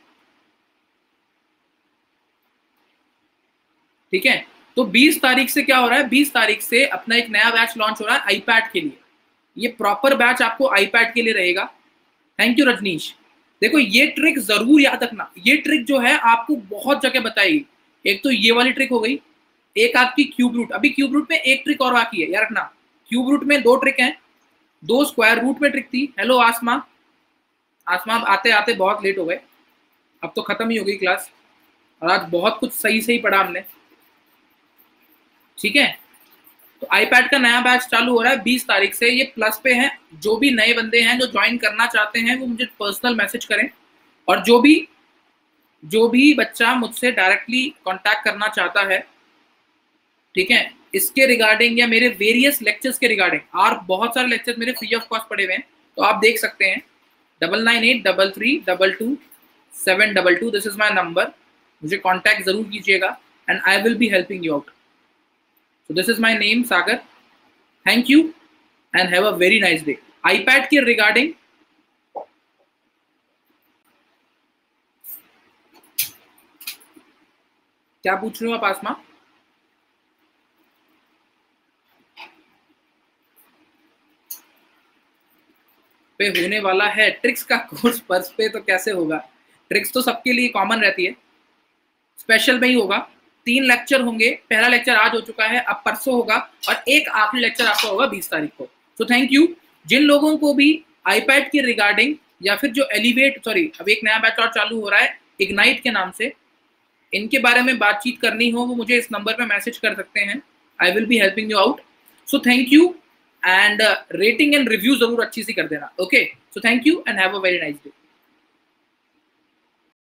ठीक है, तो 20 तारीख से क्या हो रहा है, 20 तारीख से अपना एक नया बैच लॉन्च हो रहा है आईपैड के लिए। ये प्रॉपर बैच आपको आईपैड के लिए रहेगा। Thank you Rajneesh. देखो ये ट्रिक जरूर याद रखना, ये ट्रिक जो है आपको बहुत जगह बताएगी। एक तो ये वाली ट्रिक हो गई, एक आपकी क्यूब रूट, अभी क्यूब रूट में एक ट्रिक और बाकी है याद रखना। क्यूब रूट में 2 ट्रिक हैं, 2 स्क्वायर रूट में ट्रिक थी। हेलो आसमा, आसमा आते आते बहुत लेट हो गए, अब तो खत्म ही हो गई क्लास, और आज बहुत कुछ सही सही पढ़ा हमने। ठीक है, तो आईपैड का नया बैच चालू हो रहा है 20 तारीख से, ये प्लस पे है। जो भी नए बंदे हैं जो ज्वाइन करना चाहते हैं वो मुझे पर्सनल मैसेज करें, और जो भी बच्चा मुझसे डायरेक्टली कांटेक्ट करना चाहता है, ठीक है, इसके रिगार्डिंग या मेरे वेरियस लेक्चर्स के रिगार्डिंग, और बहुत सारे लेक्चर्स मेरे फ्री ऑफ कॉस्ट पड़े हुए हैं, तो आप देख सकते हैं 9983322722, दिस इज माई नंबर, मुझे कॉन्टैक्ट जरूर कीजिएगा and I will be helping you out. So this is my name Sagar. Thank you and have a very nice day. iPad के regarding क्या पूछ रहे हो आप आसमा? पे होने वाला है ट्रिक्स का कोर्स, पर्स पे तो कैसे होगा? ट्रिक्स तो सबके लिए कॉमन रहती है, स्पेशल में ही होगा। 3 लेक्चर होंगे, पहला लेक्चर आज हो चुका है, अब परसों होगा, और एक आखिरी लेक्चर आपका होगा 20 तारीख को। सो थैंक यू। जिन लोगों को भी आईपैड की रिगार्डिंग या फिर जो एलिवेट, सॉरी अब एक नया बैच और चालू हो रहा है इग्नाइट के नाम से, इनके बारे में बातचीत करनी हो वो मुझे इस नंबर पे मैसेज कर सकते हैं, I will be helping you out. So thank you and rating and review जरूर अच्छी सी कर देना। Okay, so thank you and have a very nice day.